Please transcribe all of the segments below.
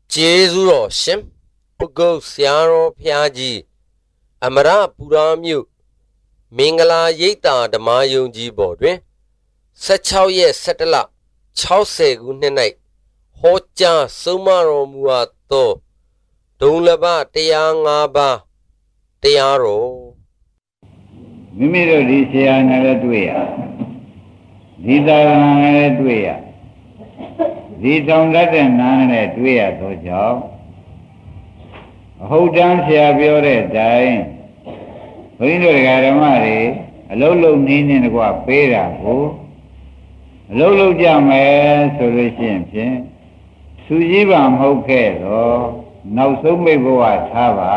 ကျေးဇူးတော်ရှင်ပုဂ္ဂုတ်ဆရာတော်ဖျားကြီးအမရပူရာမြို့မင်္ဂလာရိပ်သာဓမ္မယုံကြည်ပေါ်တွင်16ရက်17လ60ခုနှစ်၌ဟောကြားဆုံးမတော်မူအပ်သောဒုံလဘတရား5ပါးတရားတော်မိမိတို့ဒီဆရာနဲ့လည်းတွေ့ရဒီသာသနာနဲ့လည်းတွေ့ရဒီတောင်တတ်တဲ့နာနဲ့တွေ့ရသောကြောင့်အဟုတ်တမ်းဆရာပြောတဲ့အတိုင်းဘုန်းကြီးတို့ဓမ္မတွေအလုံးလုံးနည်းနည်းတကွပေးတာကိုအလုံးလုံးကြမယ်ဆိုလို့ရှိရင်ဖြင့်သူကြီးပါမဟုတ်ခဲ့တော့နောက်ဆုံးမိဘဝထားပါ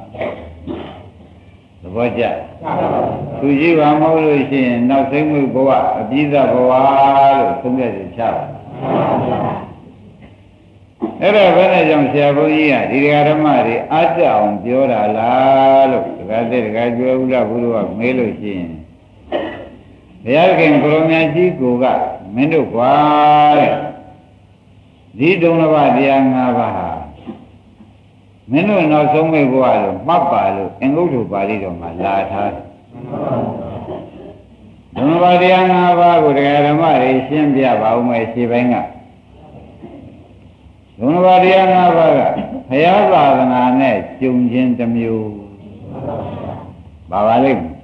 သဘောကျသူကြီးပါမဟုတ်လို့ရှိရင်နောက်ဆုံးမိဘဝအပြီးသဘဝလို့သုံးရစီချပါအဲ့ဒါဘယ်နဲ့ကြောင့်ဆရာဘုန်းကြီးကဒီဓမ္မတွေအားကြအောင်ပြောတာလားလို့ဒကာတဲ့ဒကာကျွဲဥဒ္ဒဘုရားကမေးလို့ရှိရင်ဘုရားခင်ကိုရောင်မြတ်ကြီးကိုကမင်းတို့ကွာတဲ့ဒီဒုံလဘတရား၅ပါးဟာမင်းတို့နောက်ဆုံးမိဘဝလို့မှတ်ပါလို့အင်္ဂုတ္တပါဠိတော်မှာလာထားတယ်ဒုံလဘတရား၅ပါးကိုဒကာဓမ္မတွေရှင်းပြပါဦးမယ်ခြေပိုင်းကဒုံလဘတရား၅ပါးကဘုရားသာသနာနဲ့ကျုံခြင်းတစ်မျိုးပါပါလိမ့်မယ်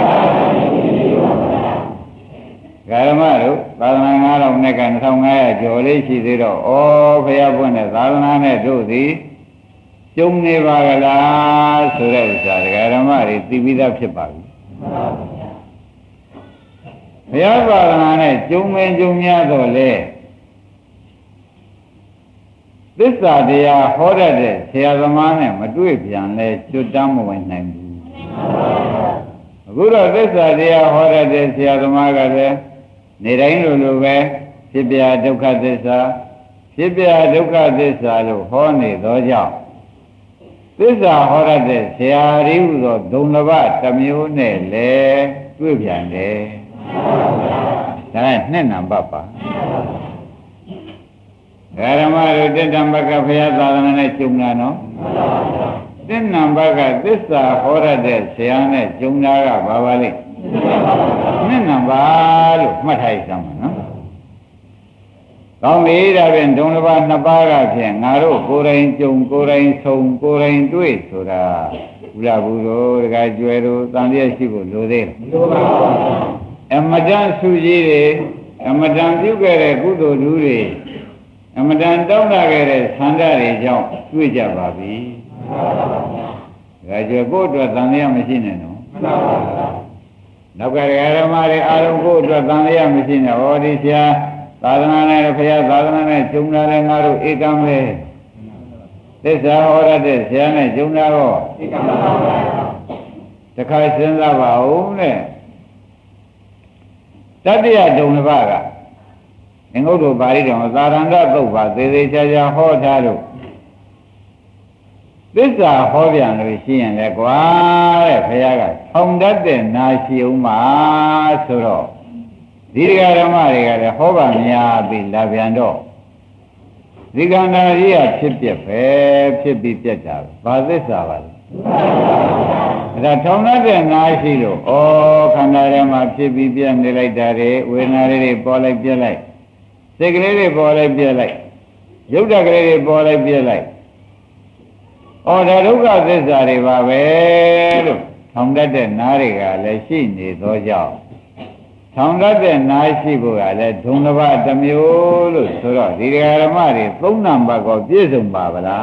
ဓမ္မတို့သာသနာ9000နဲ့က2500ကျော်လေးရှိသေးတော့ဩဘုရားပွင့်တဲ့သာသနာနဲ့တို့သည်ကျုံနေပါကလားဆိုတဲ့ဥစ္စာဓမ္မတွေသိပြီးသားဖြစ်ပါပြီဘုရားသာသနာနဲ့ကျုံမင်းကျုံများတော့လေသစ္စာတရားဟောတတ်တဲ့ဆရာသမားနဲ့မတွေ့ပြန်လဲကျွတ်တမ်းမဝင်နိုင်ဘူးအခုတော့သစ္စာတရားဟောတတ်တဲ့ဆရာသမားကလည်းနေတိုင်းလိုပဲဖြစ်ပြဒုက္ခသစ္စာဖြစ်ပြဒုက္ခသစ္စာလို့ဟောနေသောကြောင့်သစ္စာဟောရတဲ့ဆရာရီဟုသောဒုံလဘတစ်မျိုးနဲ့လည်းတွေ့ပြန်တယ်ဒါကနှစ်နံပါတ်ပါဓမ္မတို့တဏ္ဍဘကဘုရားသာသနာနဲ့ကျုံတာနော်တဏ္ဍဘကသစ္စာဟောရတဲ့ဆရာနဲ့ကျုံတာကဘာပါလဲနှစ်နံပါတ်လို့မှတ်ထားရစမ်းပါနော်ကောင်းပြီဒါဖြင့်ဒုံလဘနှစ်ပါးကဖြင့်ငါတို့ကိုယ်တိုင်ကြုံကိုယ်တိုင်ဆုံကိုယ်တိုင်တွေ့ဆိုတာဘုရားဘုရောတခါကျွယ်တို့တန်ရရှိဖို့လိုသေးလားလိုပါဘူးအမတန်စုကြီးတွေအမတန်ပြုခဲ့တဲ့ကုသိုလ်ဓုတွေအမတန်တောင်းတခဲ့တဲ့ဆန္ဒတွေကြောင့်တွေ့ကြပါပြီတခါကျွယ်ကိုယ့်အတွက်တန်ရမရှိနဲ့နော်နောက်ကဓမ္မတွေအားလုံးကိုယ့်အတွက်တန်ရမရှိနဲ့ဟောဒီဆရာသာသနာနဲ့ဘုရားသာသနာနဲ့ကျုံလာတဲ့ငါတို့ဧကံပဲသစ္စာဟောရတဲ့ဆရာနဲ့ကျုံလာတော့ဧကံပါပါတခါစဉ်းစားပါဦးနဲ့တတ္တယဒုံလဘကအင်္ဂုတ္တပါဠိတော်သာရဏသုတ်ပါသေးသေးချာချာဟောထားလို့သစ္စာဟောပြန်လို့ရှိရင်လေကွာတဲ့ဘုရားကထောင်တတ်တဲ့နာရှိအောင်ပါဆိုတော့ဒီဓမ္မတွေကလည်းဟောပါများပြီလာပြန်တော့ဒီကံတာကြီးကဖြစ်ပြက်ပဲဖြစ်ပြီးပြက်တာဘာသစ္စာပါလဲဒါထောင်တတ်တဲ့နာရှိလို့ဩခန္ဓာထဲမှာဖြစ်ပြီးပြက်နေလိုက်တာတွေဝေဒနာတွေပေါ်လိုက်ပြက်လိုက်စိတ်ကလေးတွေပေါ်လိုက်ပြက်လိုက်ရုပ်ဓာတ်ကလေးတွေပေါ်လိုက်ပြက်လိုက်ဩဒါဒုက္ခသစ္စာတွေပါပဲလို့ထောင်တတ်တဲ့နာတွေကလည်းရှိနေသောကြောင့်ထောင်တတ်တဲ့နာရှိဖို့ကလည်းဒုံလဘတစ်မျိုးလို့ဆိုတော့ဒီဓမ္မတွေသုံးနံပါတ်ကိုပြည့်စုံပါဗလား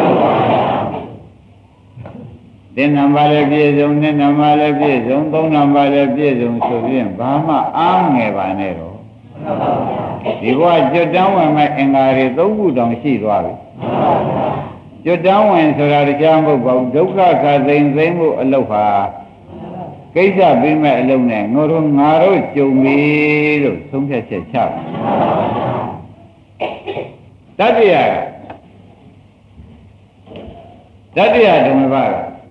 တင်နံပါတ်လည်းပြည့်စုံနှစ်နံပါတ်လည်းပြည့်စုံသုံးနံပါတ်လည်းပြည့်စုံဆိုရင်ဘာမှအားငယ်ပါနဲ့တော့ဒီဘဝကျွတ်တန်းဝင်မဲ့အင်္ဂါတွေသုံးခုတောင်ရှိသွားပြီကျွတ်တန်းဝင်ဆိုတာတရားမဟုတ်ပါဘူးဒုက္ခခသိမ့်သိမ့်မှုအလုပ်ဟာကိစ္စပြီးမဲ့အလုံးနဲ့ငါတို့ကြုံပြီလို့သုံးဖြတ်ချက်ချတတ္တယဓမ္မဘက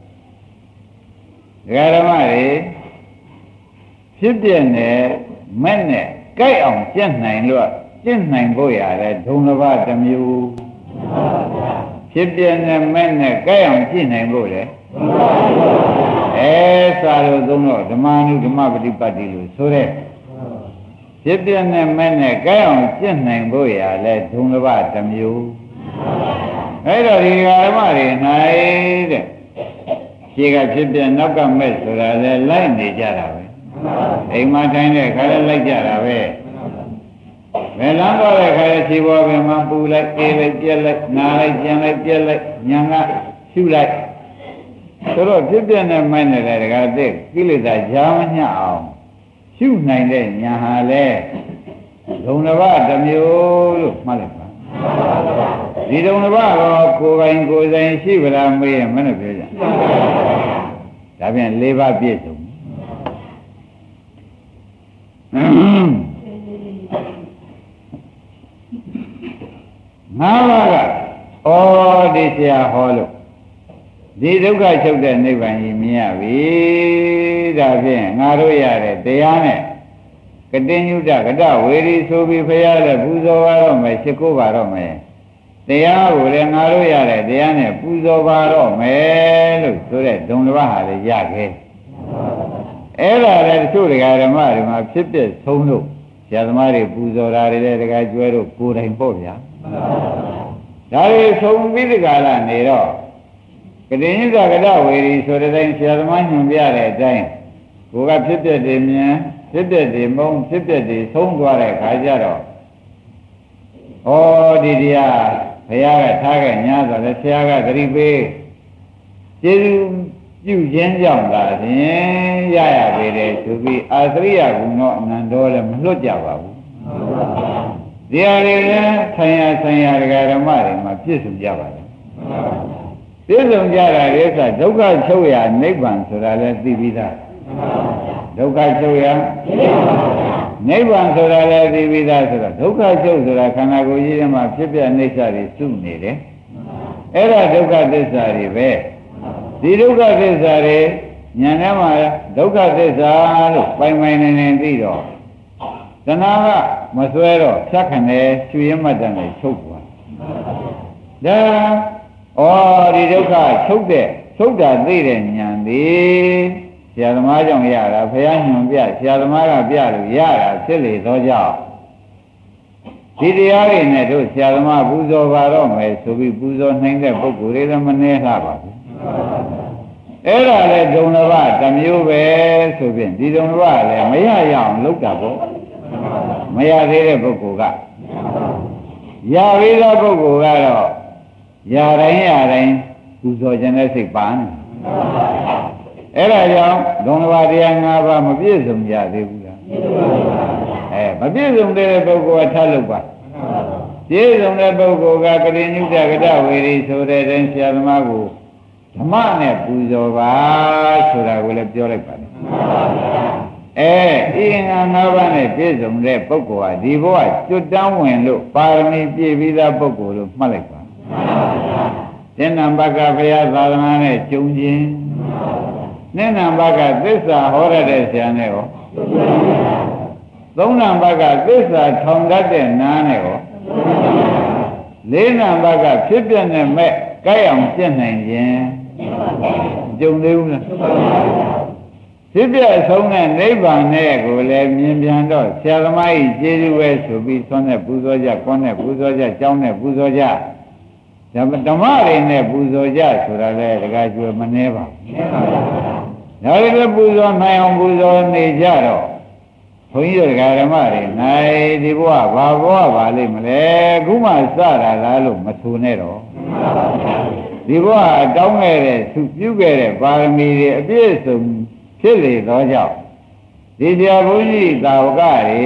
ဓမ္မတွေဖြစ်ပြနေမဲ့နဲ့ကြိုက်အောင်ကျင့်နိုင်လို့ကျင့်နိုင်ဖို့ရတယ်ဒုံလဘတစ်မျိုးဖြစ်ပြနဲ့မဲ့နဲ့ကြိုက်အောင်ကြည့်နိုင်ဖို့လေစာလို့သုံးတော့ဓမ္မနုဓမ္မပฏิပတ်တိလို့ဆိုတဲ့ဖြစ်ပြနဲ့မဲ့နဲ့ကြိုက်အောင်ကြည့်နိုင်ဖို့ရလဲဒုံလဘတစ်မျိုးအဲ့တော့ဒီဓမ္မတွေနိုင်တဲ့ခြေကဖြစ်ပြနောက်ကမဲ့ဆိုတာလဲလိုက်နေကြတာပဲအိမ်မှာထိုင်တဲ့ခါလဲလိုက်ကြတာပဲဘယ်လမ်းတော့တဲ့ခါလဲခြေပေါ်ပင်မှာပူလိုက်အေးလိုက်ပြက်လိုက်နားလိုက်ကြံလိုက်ပြက်လိုက်ညာကရှုလိုက်ဆိုတော့ဖြစ်ပြနဲ့မိုက်နေတဲ့တကားတဲ့ကိလေသာကြားမညအောင်ရှုနိုင်တဲ့ညာဟာလဲဒုံတစ်ပါးတစ်မျိုးလို့မှတ်လိုက်ပါဒီဒုံတစ်ပါးတော့ကိုယ်ပိုင်ကိုယ်ဆိုင်ရှိဗလားမေးရင်မနဲ့ပြောကြဒါပြန်၄ပါးပြည့်စုံငါးပါးကဒီဆရာဟောလို့ဒီဒုက္ခချုပ်တဲ့နိဗ္ဗာန်ကြီးမြင်ရပြီဒါဖြင့်ငါတို့ရတဲ့တရားနဲ့ကတိညုတကတဝေရီဆိုပြီးဖရာလည်းပူဇော်ပါတော့မယ်ရှိခိုးပါတော့မယ်တရားကိုလည်းငါတို့ရတဲ့တရားနဲ့ပူဇော်ပါတော့မယ်လို့ဆိုတဲ့ဒုံတစ်ပါးဟာလည်းရခဲ့အဲ့ဒါလည်းတချို့တရားဓမ္မတွေမှာဖြစ်ပြဆုံးလို့ဆရာသမားတွေပူဇော်တာတွေလည်းတရားကျွဲတို့ကိုယ်တိုင်ပေါ့ဗျာဒါတွေဆုံးပြီးဒီကလာနေတော့ကတိညုတကတဝေရီဆိုတဲ့တိုင်းဆရာသမားညွှန်ပြတဲ့အတိုင်းကိုယ်ကဖြစ်ပြတယ်မြင်ဖြစ်ပြတယ်မုံဖြစ်ပြတယ်ဆုံးသွားတဲ့ခါကျတော့ဒီတရားဘုရားကထားခဲ့ညာဆိုလဲဆရာကဂရိပေးကျေးဇူးပြုခြင်းကြောင့်သာဖြင့်ရရပေတယ်ဆိုပြီးအာသရိယကုဏောအနန္တောလည်းမလွတ်ကြပါဘူးဒီဟာတွေလည်းဆိုင်ရာဓမ္မတွေမှာပြည့်စုံကြပါတယ်ပြည့်စုံကြတာလေကဒုက္ခချုပ်ရာနိဗ္ဗာန်ဆိုတာလည်းသိပြီးသားဒုက္ခချုပ်ရာနိဗ္ဗာန်ဆိုတာလည်းသိပြီးသားဆိုတော့ဒုက္ခချုပ်ဆိုတာခန္ဓာကိုယ်ကြီးထဲမှာဖြစ်ပြအိဋ္ဌတွေစုနေတယ်အဲ့ဒါဒုက္ခသစ္စာတွေပဲဒီဒုက္ခသစ္စာတွေဉာဏ်ထဲမှာဒုက္ခသစ္စာလို့ပိုင်နေသိတော့တဏှာကမဆွဲတော့ဖြတ်ခံတယ်ရွှေရမတ်တန်နဲ့ချုပ်သွားဒါဒီဒုက္ခချုပ်တာသိတဲ့ဉာဏ်သည်ဆရာသမားကြောင့်ရတာဘုရားညွှန်ပြဆရာသမားကပြလို့ရတာဖြစ်လေသောကြောင့်ဒီတရားတွေနဲ့တို့ဆရာသမားပူဇော်ပါတော့မယ်ဆိုပြီးပူဇော်နိုင်တဲ့ပုဂ္ဂိုလ်တွေလည်းမနှဲလှပါဘူးအဲ့ဒါလည်းဒုံတစ်ပါးတစ်မျိုးပဲဆိုဖြင့်ဒီဒုံတစ်ပါးလည်းမရရအောင်လုပ်တာပေါ့မရသေးတဲ့ပုဂ္ဂိုလ်ကရပြီးသောပုဂ္ဂိုလ်ကတော့ရတိုင်းပူဇော်ခြင်းနဲ့စိတ်ပါနေအဲ့ဒါကြောင့်ဒုံတစ်ပါးတရား၅ပါးမပြည့်စုံကြသေးဘူးလားမပြည့်စုံတဲ့ပုဂ္ဂိုလ်ကထပ်လုပ်ပါပြည့်စုံတဲ့ပုဂ္ဂိုလ်ကကတိညုတကတဝေရီဆိုတဲ့တိုင်းဆရာသမားကိုဓမ္မနဲ့ပူဇော်ပါဆိုတာကိုလည်းပြောလိုက်ပါတယ်ဤငါ၅ပါးနဲ့ပြည့်စုံတဲ့ပုဂ္ဂိုလ်ဟာဒီဘဝကျွတ်တန်းဝင်လို့ပါရမီပြည့်ပြီးသားပုဂ္ဂိုလ်လို့မှတ်လိုက်ပါသင်္နံဘဂဘုရားသာသနာနဲ့ကျုံခြင်းနိနံဘဂသစ္စာဟောရတဲ့ဆရာနဲ့ဟောသုံးနံဘဂသစ္စာထောင်တတ်တဲ့နားနဲ့ဟောလေးနံဘဂဖြစ်ပြနဲ့မဲ့ကြိုက်အောင်ပြည့်နိုင်ခြင်းကျုံသေးဘူးလားဖြစ်ပြဆုံးတဲ့နိဗ္ဗာန်နဲ့ကိုလည်းမြင်ပြန်တော့ဆရာသမားကြီးကျေးဇူးပဲဆိုပြီးသွန်းတဲ့ပူဇော်ကြ၊ကွန်းတဲ့ပူဇော်ကြ၊ကြောင်းတဲ့ပူဇော်ကြဓမ္မတွေနဲ့ပူဇော်ကြဆိုတာလေတခါကျွယ်မနှဲပါဘူး။ဒါတွေပူဇော်နိုင်အောင်ပူဇော်နေကြတော့ဘုန်းကြီးတို့ဓမ္မတွေနိုင်ဒီဘဝဘာဘဝပါလိမ့်မလဲခုမှစတာလားလို့မဆိုနဲ့တော့ဒီဘဝတောင်းခဲ့တဲ့သူပြုခဲ့တဲ့ပါရမီတွေအပြည့်စုံဖြစ်လေသောကြောင့်ဒီဆရာဘုန်းကြီးသာဝကတွေ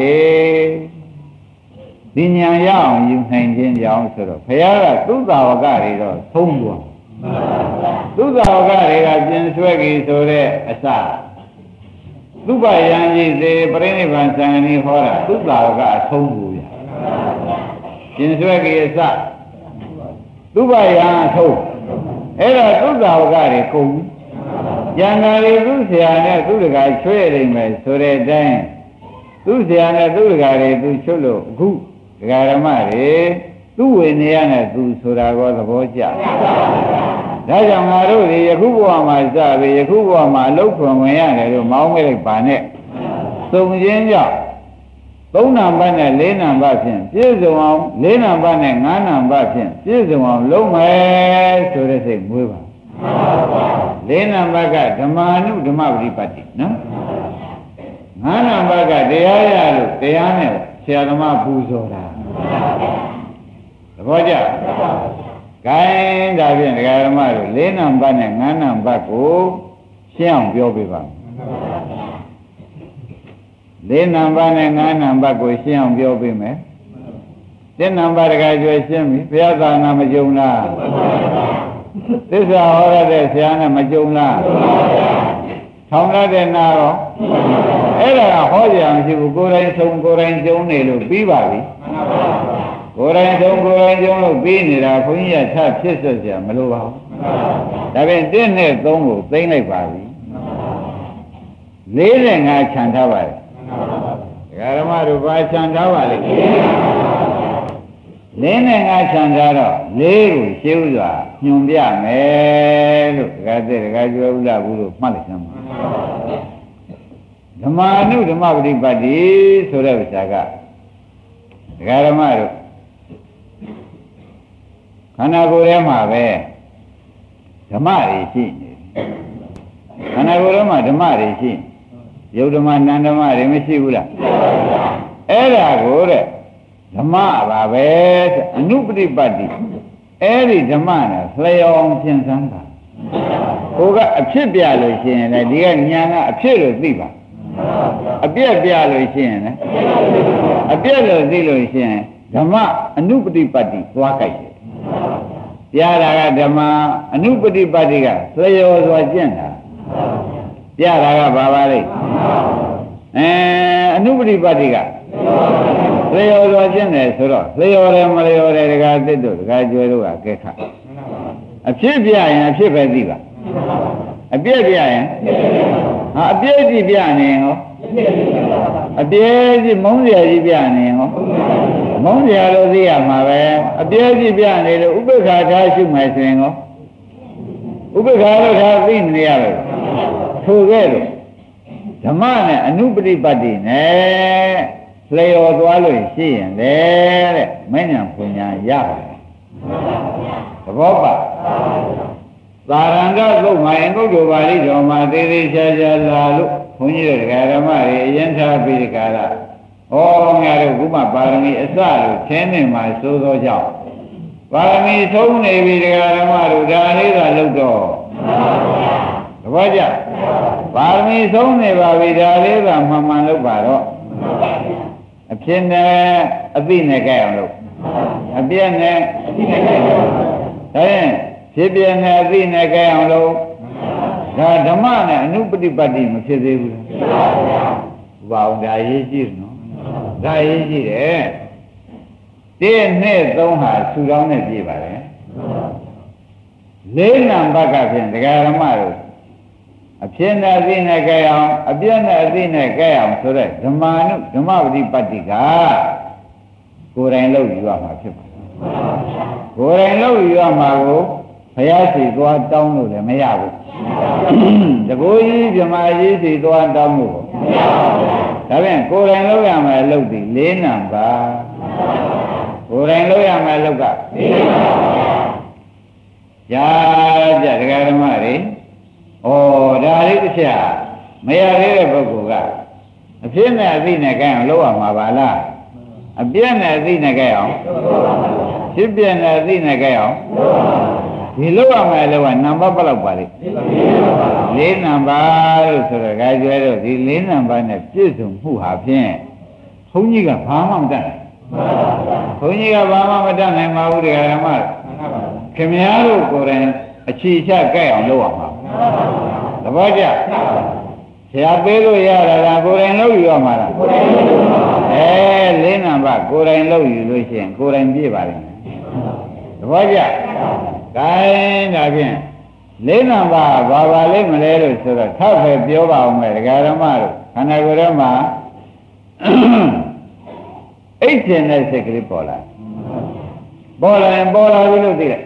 ဒီဉာဏ်ရအောင်ယူနိုင်ခြင်းကြောင့်ဆိုတော့ဘုရားကသူ့သာဝကတွေတော့သုံးသွားသူ့သာဝကတွေကပြင်ဆွဲကြီးဆိုတဲ့အစသူ့ဗယံကြီးစေပြိဋိဘံသံဃာနီဟောတာသူ့သာဝကအဆုံးဘူးဗျပြင်ဆွဲကြီးအစသူ့ဗယံအဆုံးအဲ့တော့သူ့သာဝကတွေကုန်ဉာဏ်သာတွေသူ့ဆရာနဲ့သူ့တကာချွဲနေမယ်ဆိုတဲ့အတိုင်းသူ့ဆရာနဲ့သူ့တကာတွေသူချွတ်လို့အခုဒကာဓမ္မတွေသူ့ဝိနည်းနဲ့သူဆိုတာကောသဘောကျဒါကြောင့်ငါတို့ဒီယခုဘဝမှာစပြီးယခုဘဝမှာအလုတ်ခွန်ဝင်ရတယ်လို့မောင်းမိလိုက်ပါနဲ့သုံးခြင်းကြောင့်သုံးနံပါတ်နဲ့လေးနံပါတ်ဖြင့်ပြည့်စုံအောင်လေးနံပါတ်နဲ့ငါးနံပါတ်ဖြင့်ပြည့်စုံအောင်လုပ်မယ်ဆိုတဲ့စိတ်မွေးပါလေးနံပါတ်ကဓမ္မာနုဓမ္မပฏิပတ်တိနော်ငါးနံပါတ်ကတရားရလို့တရားနဲ့ဆရာသမားပူဇော်တာသဘောကျဂိုင်းဒါဖြင့်ဒကာဓမ္မတို့လေးနံပါတ်နဲ့ငါးနံပါတ်ကိုရှင်းအောင်ပြောပြပါလေးနံပါတ်နဲ့ငါးနံပါတ်ကိုရှင်းအောင်ပြောပြမယ်တစ်နံပါတ်တကယ်ကျွရှင်းပြီဘုရားသာနာမကြုံလားသစ္စာဟောရတဲ့ဆရာနဲ့မကြုံလားထောင်ရတဲ့နာရောအဲ့ဒါကဟောကြအောင်ရှိဘူးကိုယ်တိုင်ဆုံးကိုယ်တိုင်ကြုံနေလို့ပြီးပါပြီကိုယ်တိုင်ဆုံးကိုယ်တိုင်ကြုံလို့ပြီးနေတာခွန်ကြီးကချဖြစ်ဆက်ကြမလို့ပါဘူးဒါဖြင့်1နဲ့3ကိုသိမ့်လိုက်ပါပြီ4နဲ့5ခြံထားပါတယ်ဒကာဓမ္မတို့ဘာခြံထားပါလိမ့်4နဲ့5ခြံထားတော့4ကိုရှင်းဥစွာညွန်ပြမယ်လို့ဒကာတဲ့ဒကာကျွဲဥလာဘူးလို့မှတ်လိုက်စမ်းပါဓမ္မာနုဓမ္မပฏิပတ်တိဆိုတဲ့ဥစ္စာကဒကာဓမ္မတို့ခန္ဓာကိုယ်ထဲမှာပဲဓမ္မတွေရှိနေခန္ဓာကိုယ်ထဲမှာဓမ္မတွေရှိယုတ်ဓမ္မနန္ဓမ္မတွေမရှိဘူးလားအဲ့ဒါကိုတဲ့ဓမ္မပါပဲအနုပฏิပတ်တိအဲ့ဒီဓမ္မနဲ့လျော်အောင်ရှင်းစမ်းတာဟိုကအဖြစ်ပြလို့ရှိရင်လည်းဒီကညာကအဖြစ်လို့သိပါအပြက်ပြလို့ရှိရင်လည်းအပြက်လို့သိလို့ရှိရင်ဓမ္မအနုပฏิပတ်တိသွားကြိုက်တယ်ပြတာကဓမ္မအနုပฏิပတ်တိကလျော်စွာကျင့်တာပြတာကဘာပါလဲအနုပฏิပတ်တိကလျော်စွာကျင့်တယ်ဆိုတော့လျော်တယ်မလျော်တယ်ဒကာသစ်တို့ဒကာကျွဲတို့ကကဲခါအဖြစ်ပြရင်အဖြစ်ပဲသိပါအပြည့်ပြရင်ဟာအပြည့်ကြီးပြနေဟောအပြည့်ကြီးမုန်းစရာကြီးပြနေဟောမုန်းစရာလို့သိရမှာပဲအပြည့်ကြီးပြနေလို့ဥပ္ပခါထားရှုမယ်ဆိုရင်ဟောဥပ္ပခါလို့ထားသိနေရပဲထိုကဲ့လို့ဓမ္မနဲ့အနုပฏิပတ်တိနဲ့လျော်သွားလို့ရှိရင်လေတဲ့မဉ္ဇဉ်ပညာရပါတယ်သဘောပါသာရဏဂသုတ်မှာအင်္ဂုတ္တပါဠိတော်မှာသေးသေးချာချာလာလို့ဘုန်းကြီးတို့ဓမ္မတွေအရင်ထားပြီးဒီကရဟောငါတို့ဘုမပါရမီအစလို့ခင်းနေမှာစိုးသောကြောင့်ပါရမီဆုံးနေပြီဓမ္မတို့ဒါလေးသာလုပ်တော့သဘောကျပါရမီဆုံးနေပါပြီဒါလေးသာမှန်မှန်လုပ်ပါတော့အဖြစ်နဲ့အသိနဲ့ကြိုက်အောင်လုပ်အပြည့်နဲ့အသိနဲ့ကြိုက်အောင်ဖြစ်ပြနေအသိနဲ့ကြဲအောင်လို့ဒါဓမ္မနဲ့အနုပฏิပတ်တိမဖြစ်သေးဘူးဘာအောင်ဒါရေးကြည့်နော်ဒါရေးကြည့်တယ်1နဲ့3ဟာဆူတောင်းနဲ့ပြည့်ပါတယ်4နံပါတ်ကဖြင့်ဒကာဓမ္မတို့အဖြစ်နဲ့အသိနဲ့ကြဲအောင်အပြည့်နဲ့အသိနဲ့ကြဲအောင်ဆိုတဲ့ဓမ္မာနုဓမ္မပฏิပတ်တိကကိုယ်တိုင်လုပ်ယူရမှာဖြစ်ပါတယ်ကိုယ်တိုင်လုပ်ယူရမှာကိုဘုရားရှိသွားတောင်းလို့လည်းမရဘူးတကူကြီးမြမကြီးရှိသွားတောင်းလို့မရဘူးဒါဖြင့်ကိုယ်တိုင်လုပ်ရမယ်လုပ်သည်4နံပါတ်ကိုယ်တိုင်လုပ်ရမယ်လုပ်က4နံပါတ်ကြားကြဒကာဓမ္မတွေဩဒါလေးတစ်ချက်မရသေးတဲ့ပုဂ္ဂိုလ်ကအဖြစ်နဲ့အသိနဲ့ကြိုင်အောင်လုပ်ရမှာပါလားအပြည့်နဲ့အသိနဲ့ကြိုင်အောင်ဖြစ်ပြနဲ့အသိနဲ့ကြိုင်အောင်ဒီလောက်ရမယ်လောကနံပါတ်ဘယ်လောက်ပါလိမ့်4နံပါတ်လို့ဆိုတော့ဒါကျွဲတော့ဒီ4နံပါတ်နဲ့ပြည့်စုံမှုဟာဖြင့်ဘုန်းကြီးကဘာမှမတတ်နိုင်ဘုန်းကြီးကဘာမှမတတ်နိုင်ပါဘူးတရားဓမ္မခင်ဗျားတို့ကိုယ်တိုင်အခြေချကြိုက်အောင်လုပ်ရမှာသဘောကျဆရာပေးလို့ရတာကကိုယ်တိုင်လုပ်ယူရမှာလား4နံပါတ်ကိုယ်တိုင်လုပ်ယူလို့ရှိရင်ကိုယ်တိုင်ပြည့်ပါလိမ့်မယ်သဘောကျဒါဖြင့်4နံပါတ်ဘာပါလိမ့်မလဲလို့ဆိုတော့ထပ်ပဲပြောပါအောင်မယ်ဒကာဓမ္မတို့ခန္ဓာကိုယ်ထဲမှာအိတ်ကျင်တဲ့စိတ်ကလေးပေါ်လာပေါ်လာရင်ပေါ်လာပြီလို့သိတယ်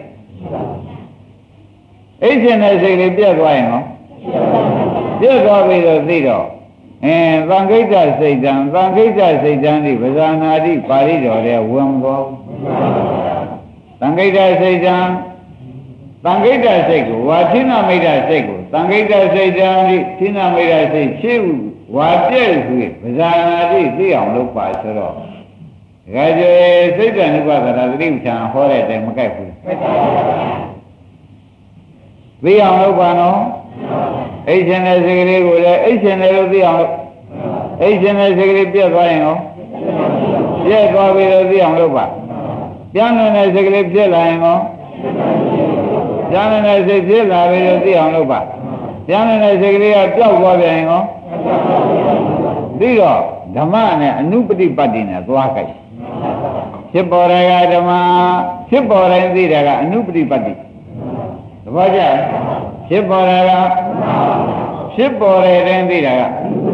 အိတ်ရှင်တဲ့စိတ်လေးပြတ်သွားရင်ဟောပြတ်သွားပြီတော့သိတော့သံခိတ္တစိတ်တံသံခိတ္တစိတ်တံဒီပဇာနာတိပါဠိတော်တဲ့ဝင်သွားသံခိတ္တစိတ်တံသံခိတ္တစိတ်ကိုဝါသင်္နမိတ်တစိတ်ကိုသံခိတ္တစိတ်တံဒီသင်္နမိတ်တစိတ်ရှင်းဝါပြည့်စုံပဇာနာတိသိအောင်လုပ်ပါဆိုတော့ဒကာကျေစိတ်တ ानु ပါဒရာသတိပဋ္ဌာန်ဟောတဲ့အတိုင်းမကိုက်ဘူးသိအောင်လုပ်ပါနော်အိတ်ရှင်တဲ့စိတ်ကလေးကိုလည်းအိတ်ရှင်တယ်လို့သိအောင်လုပ်အိတ်ရှင်တဲ့စိတ်ကလေးပြတ်သွားရင်ရောပြတ်သွားပြီလို့သိအောင်လုပ်ပါပြန်နေတဲ့စိတ်ကလေးပြတ်လာရင်ရောပြန်နေတဲ့စိတ်ပြတ်လာပြီလို့သိအောင်လုပ်ပါပြန်နေတဲ့စိတ်ကလေးကပျောက်သွားပြန်ရင်ရောပြီးတော့ဓမ္မနဲ့အနုပฏิပတ်တိနဲ့သွားကြိုက်ဖြစ်ပေါ်တယ်ကဓမ္မဖြစ်ပေါ်တိုင်းသိတယ်ကအနုပฏิပတ်တိသဘောကျဖြစ်ပေါ်တယ်ကဖြစ်ပေါ်တဲ့တိုင်းသိတာက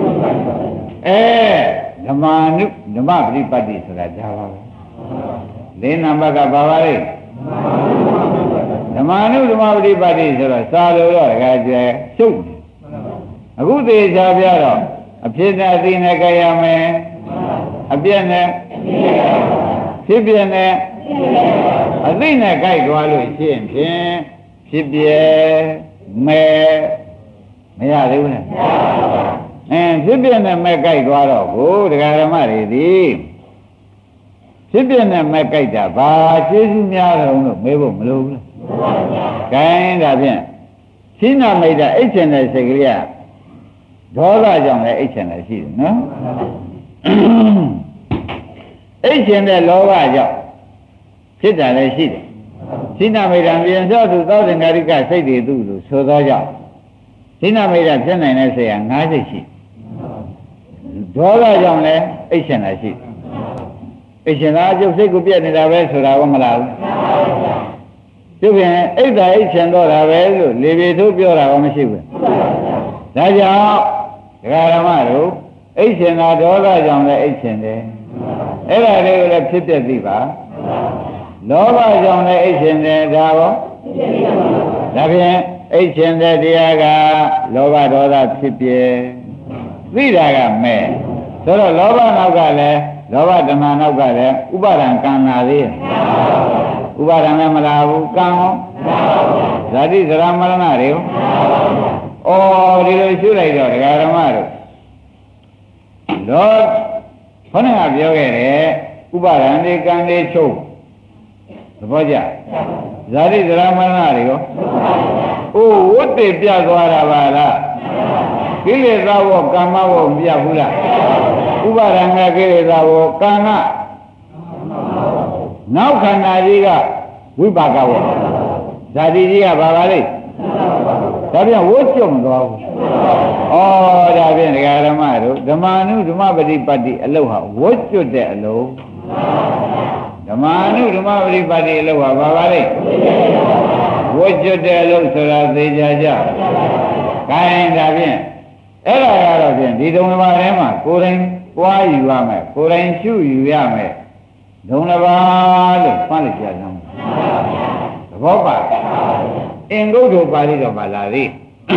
ဓမ္မအနုဓမ္မပฏิပတ်တိဆိုတာဒါပါပဲ၄နံပါတ်ကဘာပါလဲဓမ္မအနုဓမ္မပฏิပတ်တိဆိုတော့စာလို့တော့တကယ်ကျဲရှုပ်တယ်အခုသေချာပြတော့အဖြစ်နဲ့အသိနဲ့ကြရမယ်အပြည့်နဲ့ဖြစ်ပြနဲ့အသိနဲ့ကြိုက်သွားလို့ရှိရင်ဖြင့်ဖြစ်ပြမဲ့မရသေးဘူးနဲ့ဖြစ်ပြနဲ့မဲ့ကြိုက်သွားတော့ကိုဒကာဓမ္မတွေသည်ဖြစ်ပြနဲ့မဲ့ကြိုက်တာဘာကျေးဇူးများတယ်လို့မေးဖို့မလိုဘူးလား။ခိုင်းဒါဖြင့်ရှင်းနာမိတ်တာအိတ်ချင်တဲ့စိတ်ကလေးကဒေါသကြောင့်လည်းအိတ်ချင်တယ်ရှိတယ်နော်။အိတ်ချင်တဲ့လောဘကြောင့်ဖြစ်တာလည်းရှိတယ်။ရှင်းနာမိတ်တာပြင်စောသူသောတင်္ကာရိကစိတ်တွေသူ့လိုဆိုသောကြောင့်ရှင်းနာမိတ်တာဖြစ်နိုင်တဲ့စိတ်က၅စိတ်ရှိဒေါသကြောင့်လည်းအိတ်ချင်တာရှိအိတ်ချင်တာအကျုပ်စိတ်ကိုပြည့်နေတာပဲဆိုတာကမလားဘူးကျုပ်ပြန်အိတ်တာအိတ်ချင်တော့တာပဲလို့လေပြေထုတ်ပြောတာကမရှိဘူးဒါကြောင့်ဒကာဓမ္မတို့အိတ်ချင်တာဒေါသကြောင့်လည်းအိတ်ချင်တယ်အဲ့ဒါလေးကိုလည်းဖြစ်ပြသိပါလောဘကြောင့်လည်းအိတ်ချင်တယ်ဒါရောဒါဖြင့်အိတ်ချင်တဲ့တရားကလောဘဒေါသဖြစ်ပြသိတာကမဲ့ဆိုတော့လောဘနောက်ကလည်းလောဘဓမ္မနောက်ကလည်းဥပါဒံကံလာသေးတယ်ဥပါဒံလည်းမလာဘူးကံရောဇာတိဇရာမရဏတွေရောဒီလိုရှုလိုက်တော့ဒကာဓမ္မတို့တော့ခေါင်းကပြောခဲ့တယ်ဥပါဒံတွေကံတွေချုပ်သဘောကျဇာတိဇရာမရဏတွေရောဝတ်တေပြသွားတာပါလားကိလေသာဘောကမ္မဘောမပြဘူးလားဥပါဒံကကိလေသာဘောကံကနောက်ခန္ဓာကြီးကဝိပါကဘောဇာတိကြီးကဘာပါလဲဒါပြန်ဝတ်ကြုံသွားဘူးဒါပြန်ဒကာဓမ္မတို့ဓမ္မအနုဓမ္မပฏิပတ်တိအလုပ်ဟာဝတ်ကျွတ်တဲ့အလုပ်ဓမ္မအနုဓမ္မပฏิပတ်တိအလုပ်ဟာဘာပါလဲဝတ်ကျွတ်တဲ့အလုပ်ဆိုတာသိကြကြခိုင်းဒါဖြင့်အဲ့ဒါကတော့ဖြင့်ဒီဒုံတစ်ပါးထဲမှာကိုယ်တိုင်ပွားယူရမယ်ကိုယ်တိုင်ရှုယူရမယ်ဒုံတစ်ပါးလို့ဖတ်လိုက်ကြစမ်းသဘောပါအင်္ဂုတ္တပါဠိတော်မှာလာသည်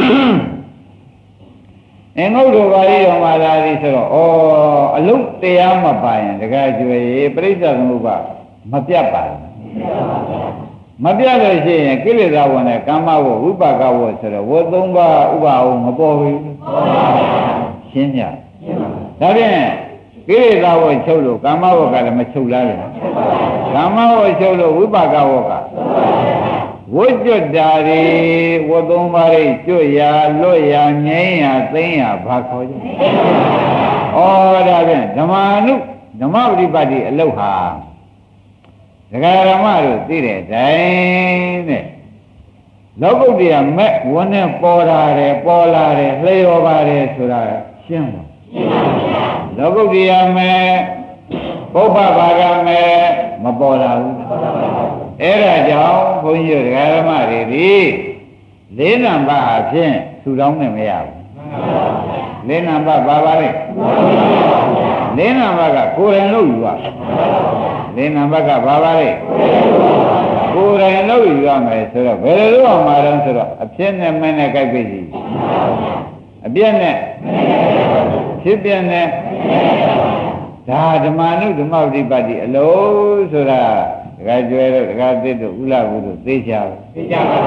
အင်္ဂုတ္တပါဠိတော်မှာလာသည်ဆိုတော့အလုံးတရားမပါရင်တကယ်ကျွေပြိဿသမုပ္ပါမပြတ်ပါဘူးမပြတ်လို့ရှိရင်ကိလေသာဝင်တဲ့ကာမဝဝိပါကဝဆိုတော့ဝသုံးပါးဥပါဟုမပေါ်ဘူးရှင်းကြဒါဖြင့်ကိလေသာဝချုပ်လို့ကာမဝကလည်းမချုပ်လားလေကာမဝချုပ်လို့ဝိပါကဝကဝတ်ကျွတ်တာတွေဝသုံးပါးတွေကျွတ်ရာလွတ်ရာငြိမ်းရာသိမ်းရာဘာခေါ်ကြဒါဖြင့်ဓမ္မအနုဓမ္မပฏิပတ်တိအလုပ်ဟာဒကာဓမ္မတို့သိတဲ့အတိုင်းတဲ့လောကုတ္တရာမဲ့ဝန်းနဲ့ပေါ်လာတယ်လျော်ပါတယ်ဆိုတာရှင်းပါလောကုတ္တရာမဲ့ပုပ္ပဘာဂမဲ့မပေါ်လာဘူးအဲ့ဒါကြောင့်ဘုန်းကြီးတို့ဒကာဓမ္မတွေဒီ၄နံပါတ်အဖြစ်ထူထောင်နေမရဘူး၄နံပါတ်ဘာပါလဲ၄နံပါတ်ကကိုယ်ရင်လို့ယူရလေးနံပါတ်ကဘာပါလဲကိုယ်တိုင်လုပ်ယူရမယ်ဆိုတော့ဘယ်လိုလုပ်အောင်မှာတော့ဆိုတော့အဖြစ်နဲ့မင်းနဲ့ကြိုက်ပြီကြီးအပြည့်နဲ့ဖြစ်ပြနဲ့ဒါဓမ္မနုဓမ္မပฏิပတ်တိအလုံးဆိုတာဒကာကျွဲတို့ဒကာသစ်တို့ဥလာဘူးတို့သိကြပါသိကြပါ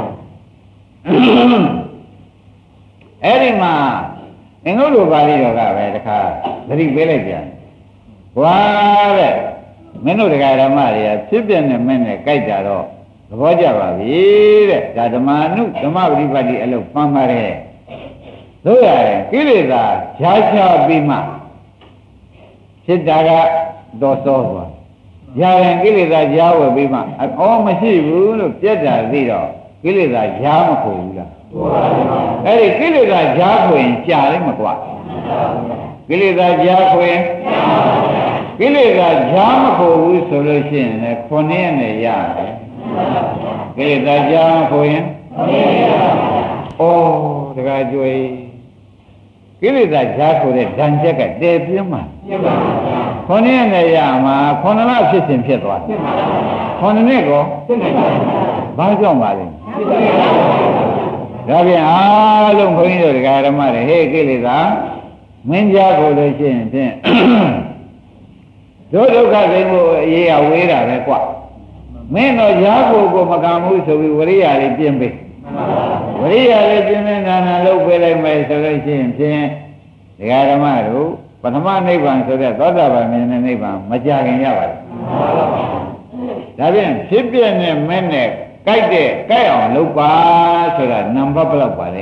အဲ့ဒီမှာအင်္ဂုတ္တပါဠိတော်ကပဲတခါသတိပေးလိုက်ပြန်ဘွာတဲ့မင်းတို့ဒကာဓမ္မတွေကဖြစ်ပြနဲ့မင်းနဲ့ကြိုက်ကြတော့သဘောကျပါပြီတဲ့ဒါဓမ္မနုဓမ္မပฏิပတ်တိအလုံးပန်းပါတယ်တို့ရတယ်ကိလေသာရှားချပြီးမှဖြစ်တာကတော့သောသွားရရင်ကိလေသာကြားဝယ်ပြီးမှအော်မရှိဘူးလို့ပြက်တာသိတော့ကိလေသာကြားမခွေဘူးလားအဲ့ဒီကိလေသာကြားခွေရင်ကြာလိမ့်မကွာကိလေသာကြားခွေကိလေသာကြားမခွေဘူးဆိုလို့ရှိရင်လည်း9ရက်နဲ့ရတယ်ကိလေသာကြားမခွေရင်ဩတခါကြွေကိလေသာကြားခွေတဲ့ဓာန်ချက်ကတည်ပြင်းမှာ9ရက်နဲ့ရမှာ9လဖြစ်စဉ်ဖြစ်သွားတယ်9နှစ်ကောဖြစ်နိုင်ပါဘာကြောင့်ပါလဲဒါပြန်အားလုံးဘုန်းကြီးတို့ဒကာဓမ္မတွေဟေးကိလေသာမင်းကြားကိုလို့ရှိရင်ဖြင့်ဒုက္ခသိမှုအရေးအဝေးတာပဲကွမင်းတော့ရားကိုမကံဘူးဆိုပြီးဝရိယလေးပြင်းပေးဝရိယလေးပြင်းပြင်းနာနာလုပ်ပေးလိုက်မယ်ဆိုလို့ရှိရင်ဖြင့်ဒကာဓမ္မတို့ပထမနိဗ္ဗာန်ဆိုတဲ့သောတာပန်မြင်တဲ့နိဗ္ဗာန်မကြခင်ရပါဘူးဒါပြန်ဖြစ်ပြနဲ့မင်းနဲ့ကြိုက်တဲ့ကြိုက်အောင်လုပ်ပါဆိုတာနံပါတ်ဘယ်လောက်ပါလဲ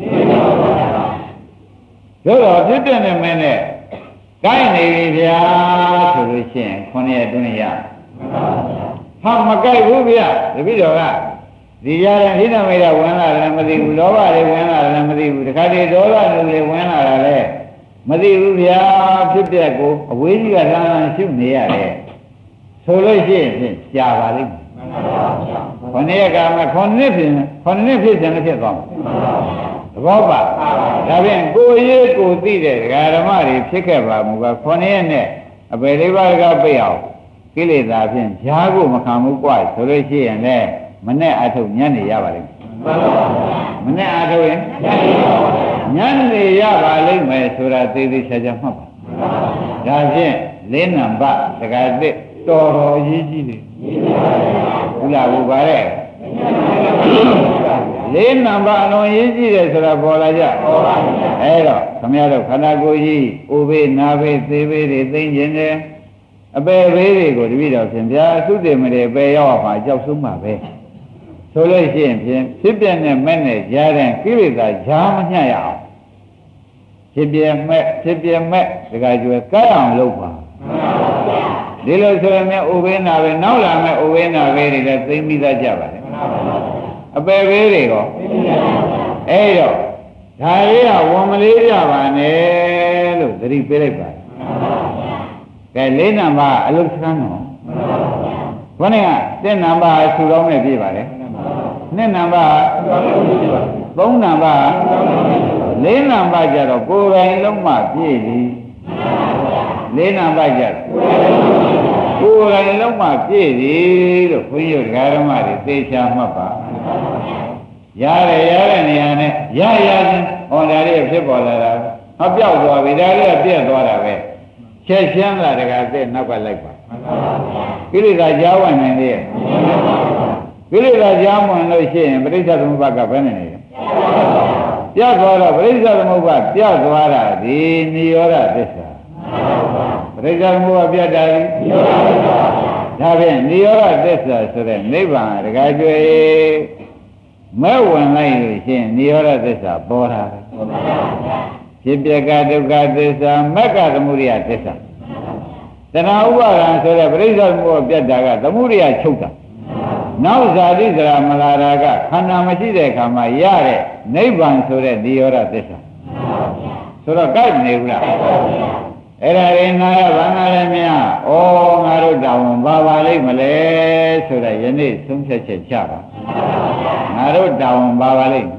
တို့တော့ဖြစ်ပြနဲ့မင်းနဲ့ကြိုက်နေပြီဗျာဆိုလို့ရှိရင်9ရက်အတွင်းရဟာမကြိုက်ဘူးဗျာတပည့်တော်ကဒီကြတဲ့ဟိနမေရဝင်လာတယ်မသိဘူးလောဘတွေဝင်လာတယ်မသိဘူးတခါတည်းဒေါသတွေဝင်လာတာလေမသိဘူးဗျာဖြစ်ပြကိုအဝေးကြီးကလမ်းလမ်းရှုနေရတယ်ဆိုလို့ရှိရင်ဖြင့်ကြာပါလိမ့်မယ်ခொနည်းကမှ9နှစ်ဖြစ်တယ်လည်းဖြစ်သွားမှာသဘောပါဒါဖြင့်ကိုရေးကိုသိတဲ့ဒကာဓမ္မတွေဖြစ်ခဲ့ပါမူက9ရက်နဲ့အပေလေးပါးကပိတ်အောင်ကိလေသာဖြင့်ဈာကိုမခံဘူးกว่าဆိုလို့ရှိရင်လည်းမနဲ့အထုတ်ညံ့နေရပါလိမ့်မယ်မနဲ့အထုတ်ရင်ညံ့နေရပါလိမ့်မယ်ဆိုတာသေသေးချာချာမှတ်ပါဒါဖြင့်လေးနံပါတ်ဒကာသစ်တော်တော်ရေးကြည့်တယ်ဟုတ်လားဘုရားတဲ့လေးနံပါတ်အလုံးရေးကြည့်တယ်ဆိုတာပေါ်လာကြအဲ့တော့ခမရတို့ခန္ဓာကိုယ်ကြီးအိုဘေးနာဘေးသေဘေးတွေသိမ့်ခြင်းတယ်အပေဘေးတွေကိုတပည့်တော်ဖြင့်ဗျာသုတေမတွေပေရောက်မှာကြောက်ဆုံးမှာပဲဆိုလို့ရှိရင်ဖြင့်ဖြစ်ပြနဲ့မဲ့နဲ့ကြားတဲ့ကိလေသာကြားမညှက်ရအောင်ဖြစ်ပြမဲ့တခါကျွဲကဲအောင်လုပ်ပါဒီလိုဆိုရင်ဥပေနာပဲနောက်လာမဲ့ဥပေနာပဲတွေလည်းသိမိတတ်ကြပါလေအပေဘေးတွေရောအဲ့တော့ဒါလေးကဝန်မလေးကြပါနဲ့လို့သတိပေးလိုက်ပါကဲ၄နံပါတ်အလုတ်ဆန်းတော့ခေါင်းက1နံပါတ်ဆူတော်နဲ့ပြည့်ပါလေ2နံပါတ်3နံပါတ်4နံပါတ်ကြတော့ကိုယ်တိုင်လုံးမှပြည့်ပြီ4နံပါတ်ကြကိုယ်တိုင်လုံးမှပြည့်ပြီလို့ခွင့်ရဓမ္မတွေသေချာမှတ်ပါရတယ်နေရာနဲ့ရချင်းဟောဒါလေးဖြစ်ပေါ်လာတာဟောပြောက်သွားပြီဒါလေးကပြည့်သွားတာပဲချက်ရှင်းလာတကတဲ့နောက်ကလိုက်ပါကိလေသာကြားဝင်နေတယ်ကိလေသာကြားဝင်လို့ရှိရင်ပရိစ္ဆေသမုပ္ပါကဘယ်နဲ့နေလဲပြတ်သွားတော့ပရိစ္ဆေသမုပ္ပါပြတ်သွားတာဒီနိရောဓသစ္စာပရိစ္ဆေသမုပ္ပါပြတ်တာဒီဒါဖြင့်နိရောဓသစ္စာဆိုတဲ့နိဗ္ဗာန်တကယ်ကျွေမဲ့ဝင်လိုက်လို့ရှိရင်နိရောဓသစ္စာပေါ်တာဖြစ်ပြကဒုက္ခသစ္စာမက္ခသမုဒယသစ္စာတဏှာဥပါဒံဆိုတဲ့ပရိစ္ဆေသမုပ္ပါပြတ်တာကသမုဒယချုပ်တာနောက်ဇာတိစရာမလာတာကခန္ဓာမရှိတဲ့အခါမှာရတဲ့နိဗ္ဗာန်ဆိုတဲ့နိရောဓသစ္စာဆိုတော့ကြိုက်နေဘူးလားအဲ့ဒါရင်ငါရဘာနာလဲမြတ်ဩငါတို့တောင်းဘာပါလိမ့်မလဲဆိုတော့ယနေ့သုံးဖြတ်ချက်ချပါငါတို့တောင်းဘာပါလိမ့်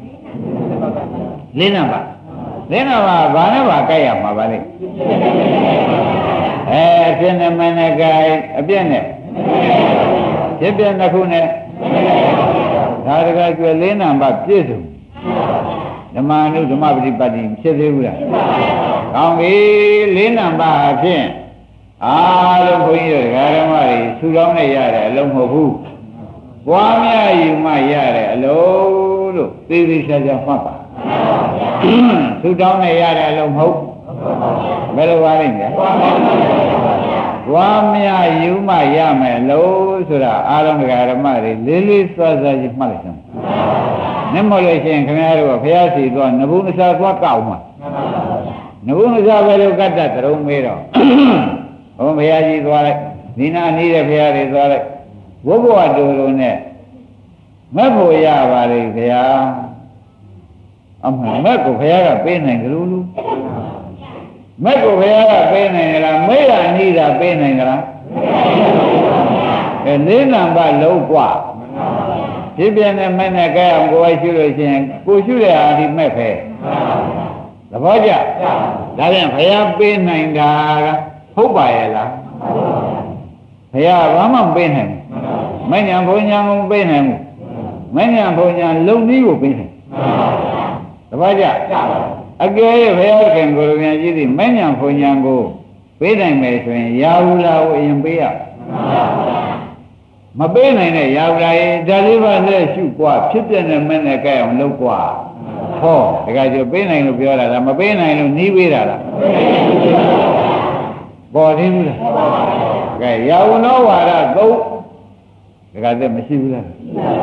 ၄နံပါတ်ဘာနဲ့ပါကြိုက်ရမှာပါလိမ့်အဖြစ်နဲ့မနဲ့ကဲအပြည့်နဲ့ဖြစ်ပြနှစ်ခုနဲ့ဒါတကကျွယ်လေးနံပါတ်ပြည့်စုံဓမ္မနုဓမ္မပฏิပတ်တိဖြစ်သေးဘူးလားကောင်းပြီလေးနံပါတ်အဖြစ်အားလုံးဘုန်းကြီးတို့ဓမ္မတွေထူထောင်နေရတဲ့အလုံးမဟုတ်ဘူးပွားများယူမှရတဲ့အလုံးလို့သိသိချာချာမှတ်ပါထူထောင်နေရတဲ့အလုံးမဟုတ်ဘယ်လိုပါလိမ့်မယ်ပွားများယူမှရမယ်လို့ဆိုတာအားလုံးဓမ္မတွေလေးလေးစွာစွာကြီးမှတ်လိုက်စမ်းနမလို့ရှိရင်ခင်ဗျားတို့ကဘုရားစီသွားနဘူးနစာသွားကောက်မှာနဘူးနစာပဲလို့ကတ္တသရုံးမေးတော့ဘုရားကြီးသွားလိုက်ဒီနာနီးတဲ့ဘုရားတွေသွားလိုက်ဝဘဝတူတူနဲ့မက်ဖို့ရပါလေခင်ဗျာအမှန်မက်ကိုဘုရားကပေးနိုင်ကြလို့လို့မက်ကိုဘုရားကပေးနိုင်ကြလားမေးတာနီးတာပေးနိုင်ကြလားလေးနံပါတ်လုံးกว่าဖြစ်ပြနေမဲ့နဲ့ကြအောင်ကိုယ်ရှိလို့ရှိရင်ကိုရှိတဲ့အာဒီမဲ့ပဲသဘောကျဒါပြန်ဘုရားပေးနိုင်တာဟုတ်ပါရဲ့လားဘုရားဘာမှမပေးနိုင်ဘူးမဉ္ဇဉ်ဘုံညာကိုပေးနိုင်ဘူးမဉ္ဇဉ်ဘုံညာလုံနည်းကိုပေးနိုင်သဘောကျအကယ်၍ဘုရားခင်ကိုယ်တော်များကြီးသည်မဉ္ဇဉ်ဘုံညာကိုပေးနိုင်မယ်ဆိုရင်ရာဟုလာကိုအရင်ပေးရမပေးနိုင်တဲ့ရာဟုလာရဲ့ဒါလေးပါလက်ရှုกว่าဖြစ်တဲ့နဲ့မဲ့နဲ့ကြိုက်အောင်လုပ်กว่าဟောတခါကျပေးနိုင်လို့ပြောတာလားမပေးနိုင်လို့နှီးပေးတာလားပေါ်သေးဘူးလားကဲရာဟုနောဝါဒသုံးတခါတည်းမရှိဘူးလား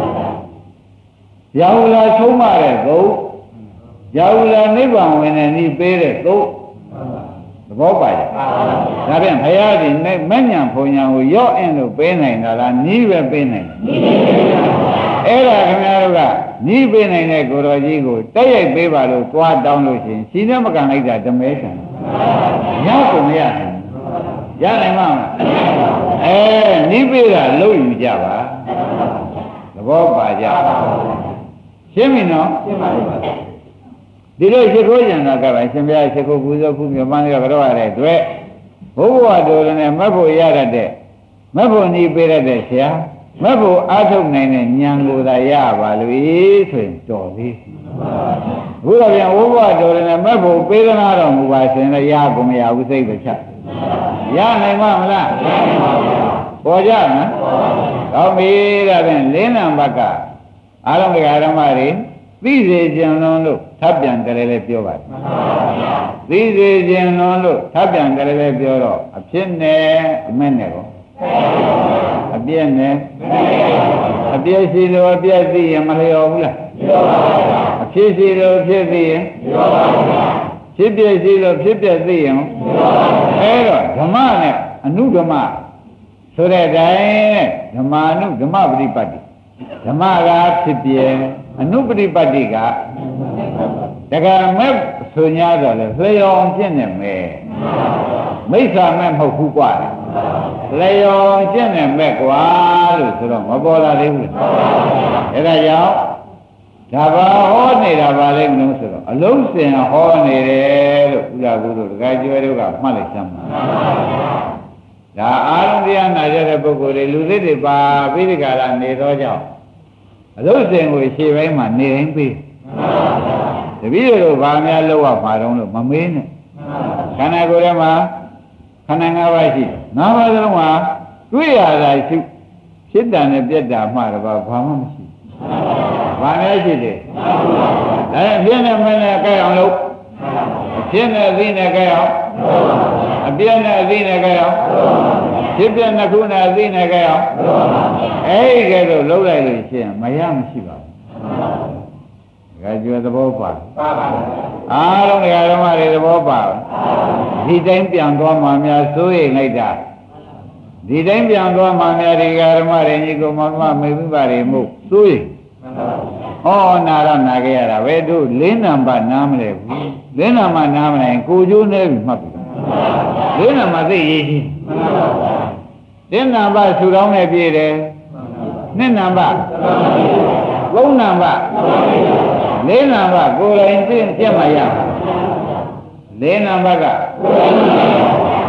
ရာဟုလာဆုံးမတဲ့သုံးရာဟုလာနိဗ္ဗာန်ဝင်တဲ့ဤပေးတဲ့သုံးသဘောပါရဲ့ဒါပြန်ဘုရားဒီမဉ္ဇဉ်ဘုံညာကိုရော့အင်းလို့ပေးနိုင်တာလားနီးပဲပေးနိုင်အဲ့ဒါခင်ဗျားတို့ကနီးပေးနိုင်တဲ့ကိုယ်တော်ကြီးကိုတက်ရိုက်ပေးပါလို့သွားတောင်းလို့ရှိရင်ရှင်သမကံလိုက်တာဓမဲဆံရကုန်မရနိုင်ရနိုင်မှာမလားနီးပေးတာလုံးယူကြပါသဘောပါကြရှင်းပြီနော်ရှင်းပါပြီဒီလိုရှိခိုးကြံတာကပဲရှင်ဘုရားရှိခိုးပူဇော်ခုမြမန်းကကြောရတဲ့အတွက်ဘုရားတော်လည်းမတ်ဖို့ရတဲ့မတ်ဖို့နေပေးရတဲ့ဆရာမတ်ဖို့အားထုတ်နိုင်တဲ့ဉာဏ်ကိုသာရပါလို့ဆိုရင်တော်သေးဘုရားပြန်ဘုရားတော်လည်းမတ်ဖို့ပေးသနာတော်မူပါရှင်လည်းရကုန်မရဘူးစိတ်ပဲချက်ရနိုင်မှာမလားပေါ်ကြနော်ကောင်းပြီဒါဖြင့်လေးနံပါတ်ကအားလုံးဓမ္မတွေသိစေခြင်းလုံးလို့ထပ်ပြန်ကြလဲလဲပြောပါတယ်သိစေခြင်းလုံးလို့ထပ်ပြန်ကြလဲလဲပြောတော့အဖြစ်နဲ့အမဲ့နဲ့ကောအပြည့်နဲ့အပြည့်ရှိလို့အပြည့်သိရင်မလျော်ဘူးလားအဖြစ်ရှိလို့ဖြစ်သိရင်ဖြစ်ပြရှိလို့ဖြစ်ပြသိရင်အဲ့တော့ဓမ္မနဲ့အနုဓမ္မဆိုတဲ့တိုင်းဓမ္မာနုဓမ္မပฏิပတ်တိဓမ္မကဖြစ်ပြအနုပฏิပတ်တိကတကယ်မဲ့ဆို냐တော့လေလျော်အောင်ကျင့်နေမယ်မိစ္ဆာမဲ့မဟုတ်ဘူးกว่าလျော်အောင်ကျင့်နေမဲ့กว่าလို့ဆိုတော့မပေါ်လာသေးဘူးအဲ့ဒါကြောင့်ဒါပါဟောနေတာပါလိမ့်မလို့ဆိုတော့အလုံးစင်ဟောနေတယ်လို့ဥလာကုတို့တခါကျွဲတို့ကမှတ်လိုက်စမ်းပါဒါအာရုံတရားနာရတဲ့ပုဂ္ဂိုလ်တွေလူသစ်တွေပါပြီးဒီကလာနေတော့ကြောင့်အလုံးစင်ကိုရှေ့ပိုင်းမှာနေတိုင်းပြီးတပည့်တို့ဘာများလောက်ရမှာတော့လို့မမေးနဲ့ခန္ဓာကိုယ်ထဲမှာခန္ဓာ၅ပါးရှိ၅ပါးလုံးမှာတွေ့ရတာရှိဖြစ်တာနဲ့ပြက်တာမှတော့ဘာမှမရှိဘာများရှိတယ်ဒါဖြစ်နေမနဲ့ကြိုက်အောင်လို့ဖြစ်နေသိနေကြိုက်အောင်အပြည့်နဲ့သိနေကြိုက်အောင်ဖြစ်ပြနှစ်ခုနဲ့သိနေကြအောင်အဲ့ဒီကဲတော့လုံးလိုက်လို့ရှိရင်မရမရှိပါဘူးဒါကျွဲသဘောပါအားလုံးဓမ္မတွေသဘောပါဒီတိုင်းပြန်သွားမှများစိုးရိမ်လိုက်တာဒီတိုင်းပြန်သွားမှများဒီဓမ္မတွေညီကောင်မောင်မမေပြပါတွေမို့စိုးရိမ်ဟောနာရနာခဲ့ရတာပဲတို့လေးနံပါတ်နားမလဲဘူးလေးနံပါတ်နားမလဲကိုကျိုးနေပြီမှတ်ပြီလေးနံပါတ်သိရေးကြီးလေးနံပါတ်ဆူတောင်းနဲ့ပြည့်တယ်နှစ်နံပါတ်သုံးနံပါတ်လေးနံပါတ်ကိုယ်တိုင်သိပြတ်မှရလေးနံပါတ်ကကို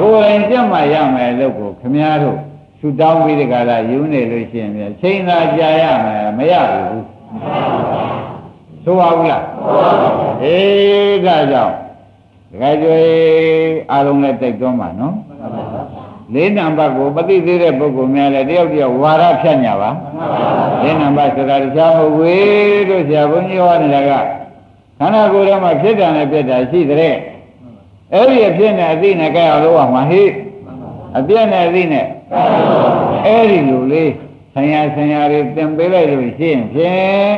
ကိုယ်တိုင်ကြက်မှရမယ်လို့ကိုခမည်းတော်သူတောင်းပြီးဒီကလာယူနေလို့ရှိရင်ချိန်သာကြာရမယ်မရဘူးဆိုပါဘူးလားအေးဒါကြောင့်တခါကျွေးအားလုံးနဲ့တိုက်သွားမှာနော်လေးနံပါတ်ကိုပฏิသေးတဲ့ပုဂ္ဂိုလ်များလည်းတယောက်တယောက်ဝါရဖြတ်ညာပါလေးနံပါတ်ဆိုတာတရားမဟုတ်ဘူးတို့ဆရာဘုန်းကြီးဟောနေတာကခန္ဓာကိုယ်ထဲမှာဖြစ်တာနဲ့ပြက်တာရှိတဲ့အဲ့ဒီအဖြစ်နဲ့အသိနဲ့ကြအောင်လို့မှာဟိအပြက်နဲ့အသိနဲ့အဲ့ဒီလိုလေးဆံရတွေသင်ပေးလိုက်လို့ရှိရင်ဖြင့်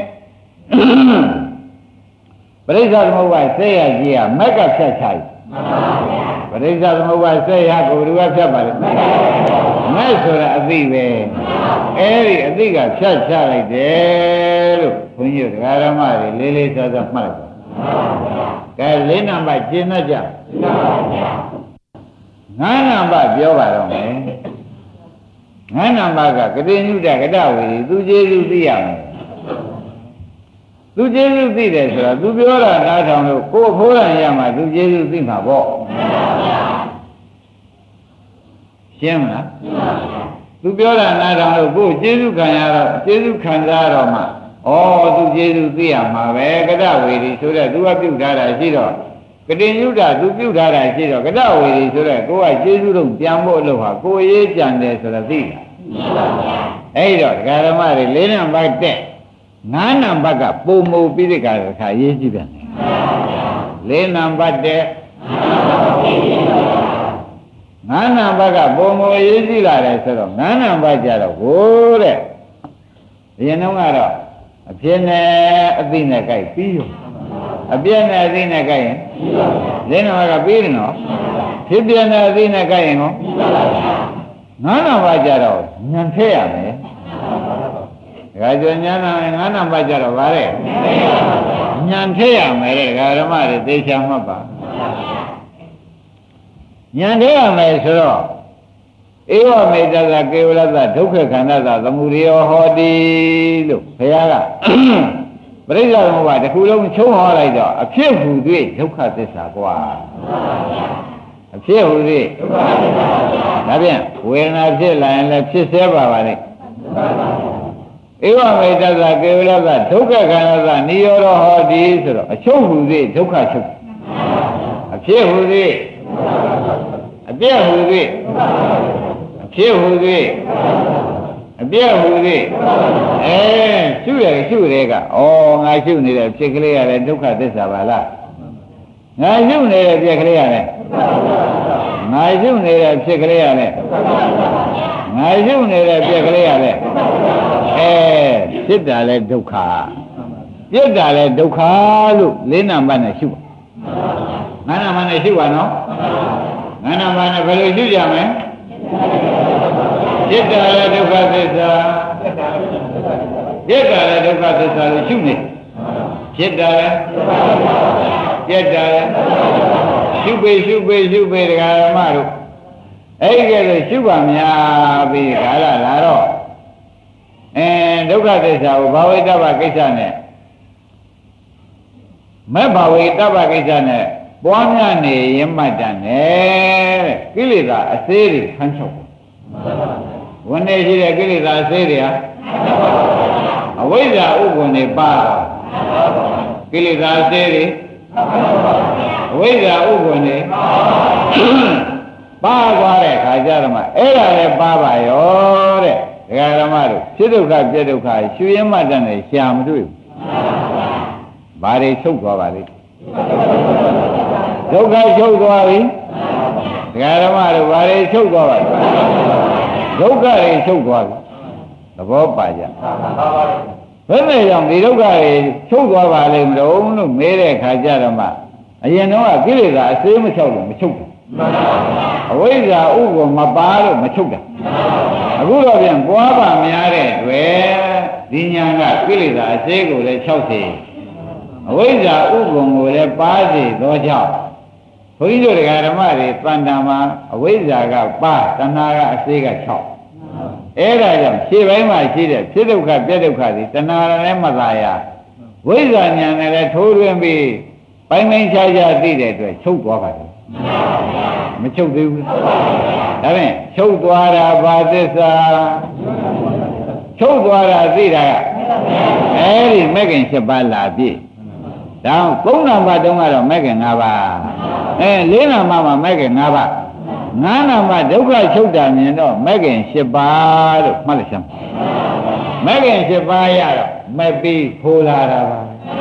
ပရိစ္ဆသမုပ္ပါဆက်ရကြီးကမက်ကဖြတ်ချလိုက်ပရိစ္ဆသမုပ္ပါဆက်ရကိုဘယ်သူကဖြတ်ပါလဲမက်ဆိုတာအသိပဲအဲ့ဒီအသိကဖြတ်ချလိုက်တယ်လို့ဘုန်းကြီးတရားဓမ္မတွေလေးလေးစားစားမှတ်လိုက်ပါကဲလေးနံပါတ်ကျင့်တတ်ကြငါးနံပါတ်ပြောပါတော့မယ်ငါးနံပါတ်ကကတိညုတကတဝေသူကျေစုသိရမယ်သူကျေစုသိတယ်ဆိုတာသူပြောတာနားထောင်လို့ကိုယ်ဖိုးရရမှာသူကျေစုသိမှာပေါ့ရှင်းမလားသူပြောတာနားထောင်လို့ကိုယ်ကျေစုခံရတော့ကျေစုခံစားတော့မှဩသူကျေစုသိရမှာပဲကတဝေဒီဆိုတဲ့သူကပြုတ်ထားတာရှိတော့ကတိညုတသူပြုတ်ထားတာရှိတော့ကတဝေဒီဆိုတဲ့ကိုယ်ကကျေစုတော့ပြန်ဖို့လို့ဟာကိုယ်ရေးကြံတယ်ဆိုတော့သိတာအဲ့တော့ဒကာဓမ္မတွေလေးနံပါတ်တက်ငါးနံပါတ်ကပုံမူပြီးတဲ့ခါရေးကြည့်ပြန်တယ်လေးနံပါတ်တက်ငါးနံပါတ်ကပုံမူရေးကြည့်လာတယ်ဆိုတော့ငါးနံပါတ်ကြတော့ဟိုးတဲ့ဒီရင်တော့ကတော့အဖြစ်နဲ့အသိနဲ့ကြိုက်ပြီးရောအပြည့်နဲ့အသိနဲ့ကြိုက်ရင်လေးနံပါတ်ကပြီးတယ်နော်ဖြစ်ပြနဲ့အသိနဲ့ကြိုက်ရင်ရောငါးနံပါတ်ကြတော့ညံထည့်ရမယ်ဒါကြညာနာငါးနံပါတ်ကြတော့ဗါတဲ့ညံထည့်ရမယ်တဲ့ဓမ္မတွေသေချာမှတ်ပါညံထည့်ရမယ်ဆိုတော့ဧဝမေတ္တသာကေဝလသဒုက္ခခန္ဓာသာသမုဒယောဟောတိလို့ဘုရားကပရိစ္ဆေသမုပ္ပါတစ်ခုလုံးချုံးဟောလိုက်တော့အဖြစ်ဟူ၍ဒုက္ခသစ္စာကွာအဖြစ်ဟူ၍ဒါဖြင့်ဝေဒနာဖြစ်လာရင်လည်းဖြစ်သေးပါပါလေဧဝမေတ္တသာကေဝလသဒုက္ခခန္ဓာသာနိရောဓဟောတိဆိုတော့အချုပ်ဟူ၍ဒုက္ခချုပ်အဖြစ်ဟူ၍အပြည့်ဟူ၍အဖြစ်ဟူ၍အပြည့်ဟူ၍ရှုတယ်ကဩငါရှုနေတဲ့ဖြစ်ကလေးရတယ်ဒုက္ခသစ္စာပါလားငါရှုနေတဲ့ဖြစ်ကလေးရတယ်ငါရှုနေတဲ့ဖြစ်ကလေးရတယ်ငါရှုနေတဲ့ဖြစ်ကလေးရတယ်ဖြစ်တာလဲဒုက္ခပြစ်တာလဲဒုက္ခလို့လေးနံပါတ်နဲ့ရှုပါငါးနံပါတ်နဲ့ရှုပါနော်ငါးနံပါတ်နဲ့ဘယ်လိုရှုကြမလဲပြစ်တာလဲဒုက္ခသစ္စာပြစ်တာလဲဒုက္ခသစ္စာလို့ရှုနေဖြစ်တာလဲပြစ်တာလဲရှုပေဒကာဓမ္မတို့အဲ့ဒီကဲလို့ရှုပါများပြီးခါလာတော့ဒုက္ခသစ္စာကိုဘာဝိတ္တပကိစ္စနဲ့မဲ့ဘာဝိတ္တပကိစ္စနဲ့ပွားများနေရင်မှတ်တန်တယ်တဲ့ကိလေသာအသေးတွေဆန်းချုပ်ဝန်နေရှိတဲ့ကိလေသာအသေးတွေဟာအဝိဇ္ဇာဥပ္ပန္နေပါတော့ကိလေသာအသေးတွေအဝိဇ္ဇာဥပ္ပန္နေပါသွားတဲ့ခါကျတော့မှအဲ့ဒါလည်းပါပါရောတဲ့ဒကာဓမ္မတို့ဖြစ်ဒုက္ခပြည့်ဒုက္ခရှုရင်းမှတ်တတ်နေရှာမတွေ့ဘူးဘာတွေချုပ်သွားပါလိမ့်ဒုက္ခချုပ်သွားပြီဒကာဓမ္မတို့ဘာတွေချုပ်သွားပါလဲဒုက္ခတွေချုပ်သွားပြီသဘောပါကြဘယ်နဲ့ကြောင့်ဒီဒုက္ခတွေချုပ်သွားပါလိမ့်မလို့မေးတဲ့ခါကျတော့မှအရင်တော့ကိလေသာအစေးမချုပ်လို့မချုပ်ဘူးအဝိဇ္ဇာဥပ္ပမပါလို့မချုပ်တာအခုတော့ပြန်ပွားပါများတဲ့တွေ့ဒီညာကကိလေသာအစေးကိုလည်း60အဝိဇ္ဇာဥပ္ပံကိုလည်းပါစေသောကြောင့်ဘုန်းကြီးတို့ဓမ္မတွေတန်တံမှာအဝိဇ္ဇာကပါတဏှာကအစေးက6အဲ့ဒါကြောင့်ခြေပိုင်းမှာရှိတဲ့ဖြစ်ဒုက္ခပြက်ဒုက္ခတွေတဏှာလည်းမသာရဝိဇ္ဇာဉာဏ်နဲ့လည်းထိုးထွင်းပြီးပိုင်းခြားသိတဲ့အတွက်ချုပ်သွားပါတယ်မချုပ်သေးဘူးဒါဖြင့်ချုပ်သွားတာဘာသစ္စာချုပ်သွားတာသိတာကအဲဒီမဲ့ခင်7ပါးလာပြည့်ဒါ3နံပါတ်တုန်းကတော့မဲ့ခင်5ပါး4နံပါတ်မှာမဲ့ခင်5ပါး9နံပါတ်ဒုက္ခချုပ်တာမြင်တော့မဲ့ခင်7ပါးလို့မှတ်လိုက်စမ်းမဲ့ခင်7ပါးရတော့မဲ့ပြီးဖိုးလာတာပါ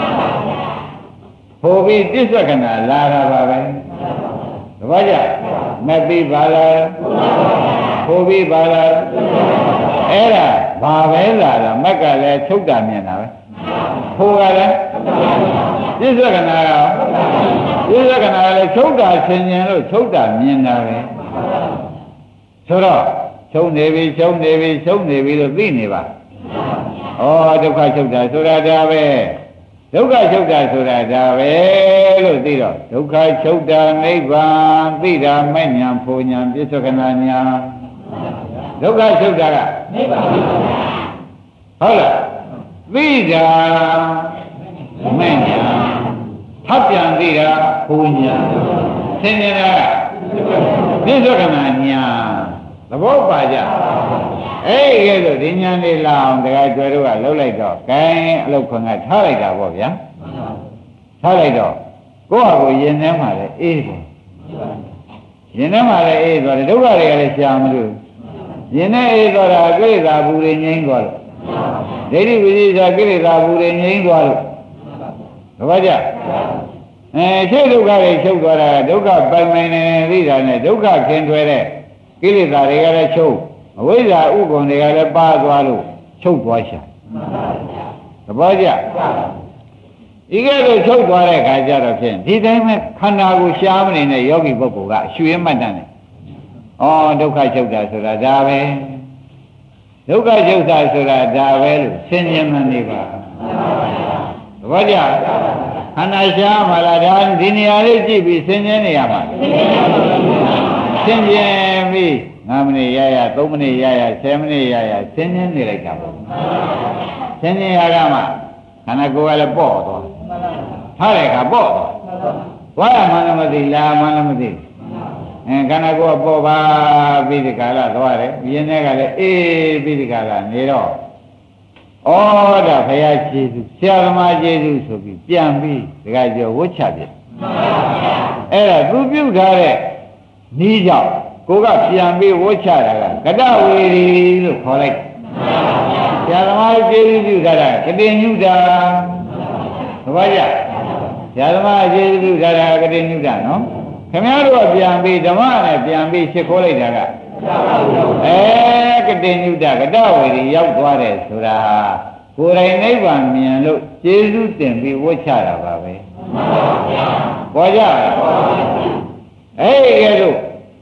ဖိုးပြီးပြစ္ဆကနာလာတာပါပဲတပည့်ကြမဲ့ပြီးပါလားဖိုးပြီးပါလားအဲ့ဒါဘာပဲလာတာမက်ကလည်းချုပ်တာမြင်တာပဲဖိုးကလည်းပြစ္ဆကနာကပြစ္ဆကနာလည်းချုပ်တာဆင်ញင်လို့ချုပ်တာမြင်တာပဲဆိုတော့ချုပ်နေပြီချုပ်နေပြီချုပ်နေပြီလို့သိနေပါဩဒုက္ခချုပ်တာဆိုတာဒါပဲဒုက္ခချုပ်တာဆိုတာဒါပဲလို့သိတော့ဒုက္ခချုပ်တာနိဗ္ဗာန်သိတာမဲ့ညာဖို့ညာပြစ္ဆကနာညာဒုက္ခချုပ်တာကနိဗ္ဗာန်ဟုတ်လားသိတာမဲ့ညာထပ်ပြန်သိတာဖို့ညာသင်နေတာကပြစ္ဆကနာညာသဘောပါကြအဲ့ဒီကဲဆိုဒီညာလေးလာအောင်တရားကျွဲတို့ကလှုပ်လိုက်တော့ဂိုင်းအလုတ်ခွန်ကထားလိုက်တာပေါ့ဗျာထားလိုက်တော့ကိုယ့်ဟာကိုရင်ထဲမှာလည်းအေးတယ်ရင်ထဲမှာလည်းအေးသွားတယ်ဒုက္ခတွေကလည်းရှာမလို့ရင်ထဲအေးသွားတာကိလေသာဘူးတွေငြိမ်းသွားလို့ဒိဋ္ဌိဝိသေသကိလေသာဘူးတွေငြိမ်းသွားလို့သဘောကျရှင်းဒုက္ခတွေချုပ်သွားတာဒုက္ခပိုင်ပိုင်နေသိတာနဲ့ဒုက္ခခင်ထွယ်တဲ့ကိလေသာတွေကလည်းချုပ်အဝိဇ္ဇာဥက္ကုံတွေကလည်းပါသွားလို့ချုပ်သွားရှာသဘောကျဒီကဲတော့ချုပ်သွားတဲ့ခါကျတော့ဖြင့်ဒီတိုင်းမဲ့ခန္ဓာကိုရှားမနေတဲ့ယောဂီပုဂ္ဂိုလ်ကရွှေမှတ်တတ်တယ်ဩဒုက္ခချုပ်တာဆိုတာဒါပဲဒုက္ခချုပ်တာဆိုတာဒါပဲလို့ဆင်ញင်မှန်နေပါသဘောကျခန္ဓာရှားမှာလားဒါဒီနေရာလေးကြည့်ပြီးဆင်ញင်နေရမှာဆင်ញင်ပြီး9မိနစ်ရရ3မိနစ်ရရ10မိနစ်ရရဆင်းနေလိုက်တာပေါ့ဆင်းနေရကမှခန္ဓာကိုယ်ကလည်းပေါ့သွားထားတဲ့အခါပေါ့သွားရမှလည်းမသိလာမှလည်းမသိခန္ဓာကိုယ်ကပေါ့ပါပြီးဒီကာလသွားတယ်ရင်းထဲကလည်းအေးပြီးဒီကာလနေတော့ဩဒါဘုရားကျေးဇူးဆရာသမားကျေးဇူးဆိုပြီးပြန်ပြီးဒီကကြောဝှချပြအဲ့ဒါသူပြုထားတဲ့ဤကြောင့်ကိုကပြန်ပြီးဝှချတာကကတဝေရီလို့ခေါ်လိုက်ဆရာသမားကျေးဇူးပြုထားတာကတိညုတာသဘောကျဆရာသမားကျေးဇူးပြုထားတာကတိညုတာနော်ခင်ဗျားတို့ကပြန်ပြီးဓမ္မနဲ့ပြန်ပြီးရှ िख ိုးလိုက်တာကကတိညုတာကတဝေရီရောက်သွားတယ်ဆိုတာကိုယ်တိုင်နိဗ္ဗာန်မြင်လို့ကျေးဇူးတင်ပြီးဝှချတာပါပဲပေါ်ကြအဲ့ဒီကဲတော့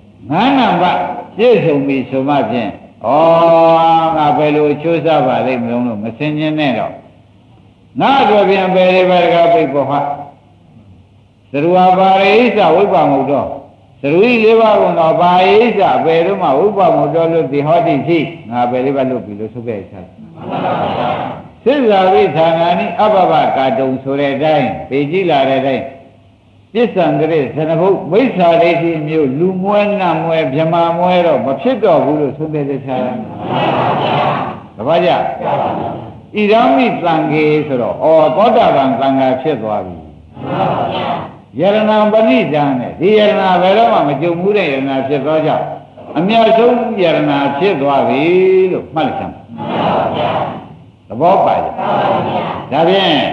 9နံပါတ်ပြည့်စုံပြီဆိုမှဖြင့်ဩငါဘယ်လိုချိုးစားပါလိမ့်မလို့မစင်ញင်းနဲ့တော့ငါတို့ပြန်ပဲဒီဘက်ကပြိပေါ်ဟာသရဝပါရိစ္ဆဝိပ္ပမုတ်တော်သရဝိလေးပါးကတော့ပါရိစ္ဆဘယ်တော့မှဝိပ္ပမုတ်တော်လို့ဒီဟောတိရှိငါပဲလေးပါးလို့ပြီလို့ဆိုခဲ့ချာသစ္စာဝိသနာနိအပပကာတုံဆိုတဲ့အတိုင်းပေကြည့်လာတဲ့အတိုင်းပစ္စံကလေးဇနဘုတ်မိစ္ဆာဒိဋ္ဌိမျိုးလူမွဲနတ်မွဲဗြဟ္မာမွဲတော့မဖြစ်တော့ဘူးလို့သုံးတဲ့တရားတပည့်ကြဣရမိသံဃေဆိုတော့သောတာပန်သံဃာဖြစ်သွားပြီယရဏပဏိဒံနဲ့ဒီယရဏဘယ်တော့မှမကြုံဘူးတဲ့ယရဏဖြစ်သောကြောင့်အမြတ်ဆုံးယရဏဖြစ်သွားပြီလို့မှတ်လိုက်စမ်းသဘောပါကြဒါဖြင့်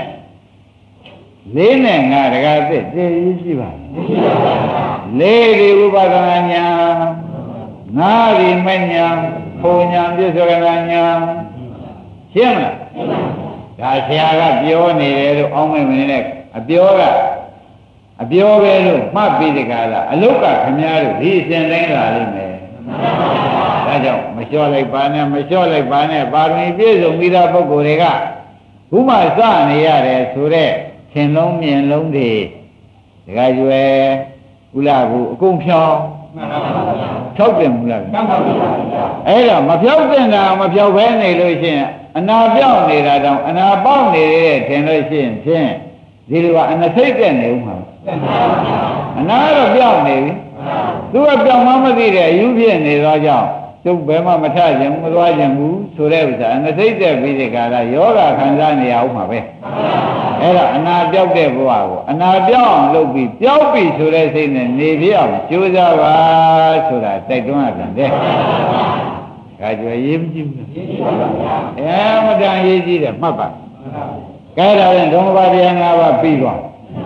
4နဲ့5တကားသစ်တည်ရရှိပါ4ဒီဥပါဒနာညာ5ဒီမညာပုံညာပြစ္ဆောကနာညာရှင်းမလားဒါဆရာကပြောနေတယ်လို့အောင်းမဲ့မနေနဲ့အပြောပဲလို့မှတ်ပြီးတကားလားအလုတ်ကခမည်းတော်ဒီအစဉ်တိုင်းလာလိမ့်မယ်ဒါကြောင့်မလျှော့လိုက်ပါနဲ့မလျှော့လိုက်ပါနဲ့ပါရမီပြည့်စုံပြီးသားပုဂ္ဂိုလ်တွေကဘုမစနေရတယ်ဆိုတဲ့သင်လုံးမြင်လုံးတွေတခါကျွယ်ဥလာဘူးအကုန်ဖြောင်းဖြောက်တယ်မလားအဲ့တော့မဖြောက်တဲ့တာမဖြောက်ဘဲနေလို့ရှိရင်အနာပြောင်းနေတာတောင်အနာပေါက်နေတဲ့ထင်လို့ရှိရင်ဖြင့်ဒီလိုကအနစိတ်တဲ့နေဦးမှာဟအနာတော့ပြောင်းနေပြီသူကပြောင်းမှမသိတဲ့အယူဖြစ်နေသောကြောင့်သူဘယ်မှမထခြင်းမသွားခြင်းဘူးဆိုတဲ့ဥစ္စာငသိတဲ့ပြီးတဲ့ကာလယောဂခံစားနေရအောင်မှာပဲအဲ့ဒါအနာပြောက်တဲ့ဘဝကိုအနာပြောက်အောင်လုပ်ပြီးပြောက်ပြီဆိုတဲ့စိတ်နဲ့နေပြအောင်ကြိုးစားပါဆိုတာတိုက်တွန်းရပြန်တယ်။ဒါကြွယ်ရေးမကြည့်ဘူး။အဲမတန်ရေးကြည့်တယ်မှတ်ပါ။ကဲဒါရင်ဒုံဘာတရား၅ပါးပြီးသွား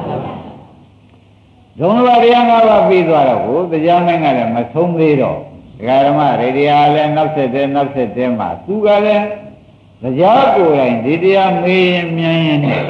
။ဒုံဘာတရား၅ပါးပြီးသွားတော့ကိုတရားမင်းကလည်းမဆုံးသေးတော့ဒကာဓမ္မရေတရားလည်းနောက်ဆက်တဲ့မှာသူကလည်းတရားကိုယ်တိုင်ဒီတရားမေးရင်မြန်ရင်နဲ့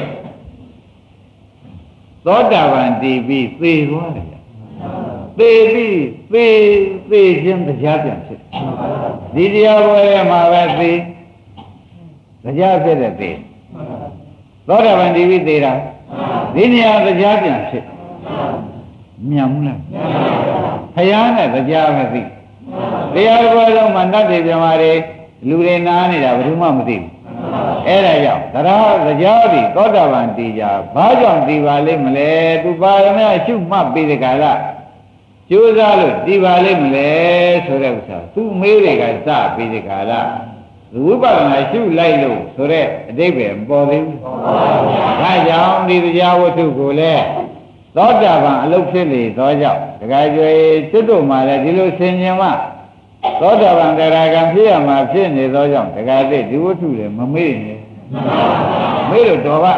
သောတာပန်တည်ပြီးသေသွားတယ်သေပြီးသေခြင်းတရားပြန်ဖြစ်ဒီတရားပွဲမှာပဲသေတရားဖြစ်တဲ့သေသောတာပန်တည်ပြီးသေတာဒီနေရာတရားပြန်ဖြစ်မြန်ဘူးလားဘုရားနဲ့တရားမသိတရားပွဲလုံးမှာတတ်တယ်ပြမာတွေလူတွေနားနေတာဘယ်သူမှမသိဘူးအဲ့ဒါကြောင့်တရားသည်သောတာပန်တည်ကြဘာကြောင့်တည်ပါလိမ့်မလဲသူပါရမရှုမှတ်ပြီးတဲ့ကာလကြိုးစားလို့တည်ပါလိမ့်မလဲဆိုတဲ့ဥစ္စာသူမေးတွေကစပြီးတဲ့ကာလဝိပဿနာရှုလိုက်လို့ဆိုတဲ့အတိပ္ပယ်မပေါ်သေးဘူးဒါကြောင့်ဒီတရားဝတ္ထုကိုလည်းသောတာပန်အလုပ်ဖြစ်လေသောကြောင့်တခါကျွေကျွတ်တို့မှလည်းဒီလိုဆင်ញင်မှသောတာပန်တရားကံဖြစ်ရမှာဖြစ်နေသောကြောင့်တခါသိဒီဝတ္ထုလည်းမမေ့နဲ့မေ့လို့တော်ပါ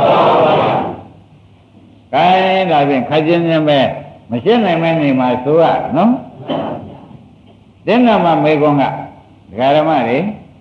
ခိုင်းဒါဖြင့်ခက်ချင်းချင်းပဲမရှင်းနိုင်မဲနေမှာဆိုရနော်တင်းနာမှာမေကွန်ကဒကာဓမ္မတွေ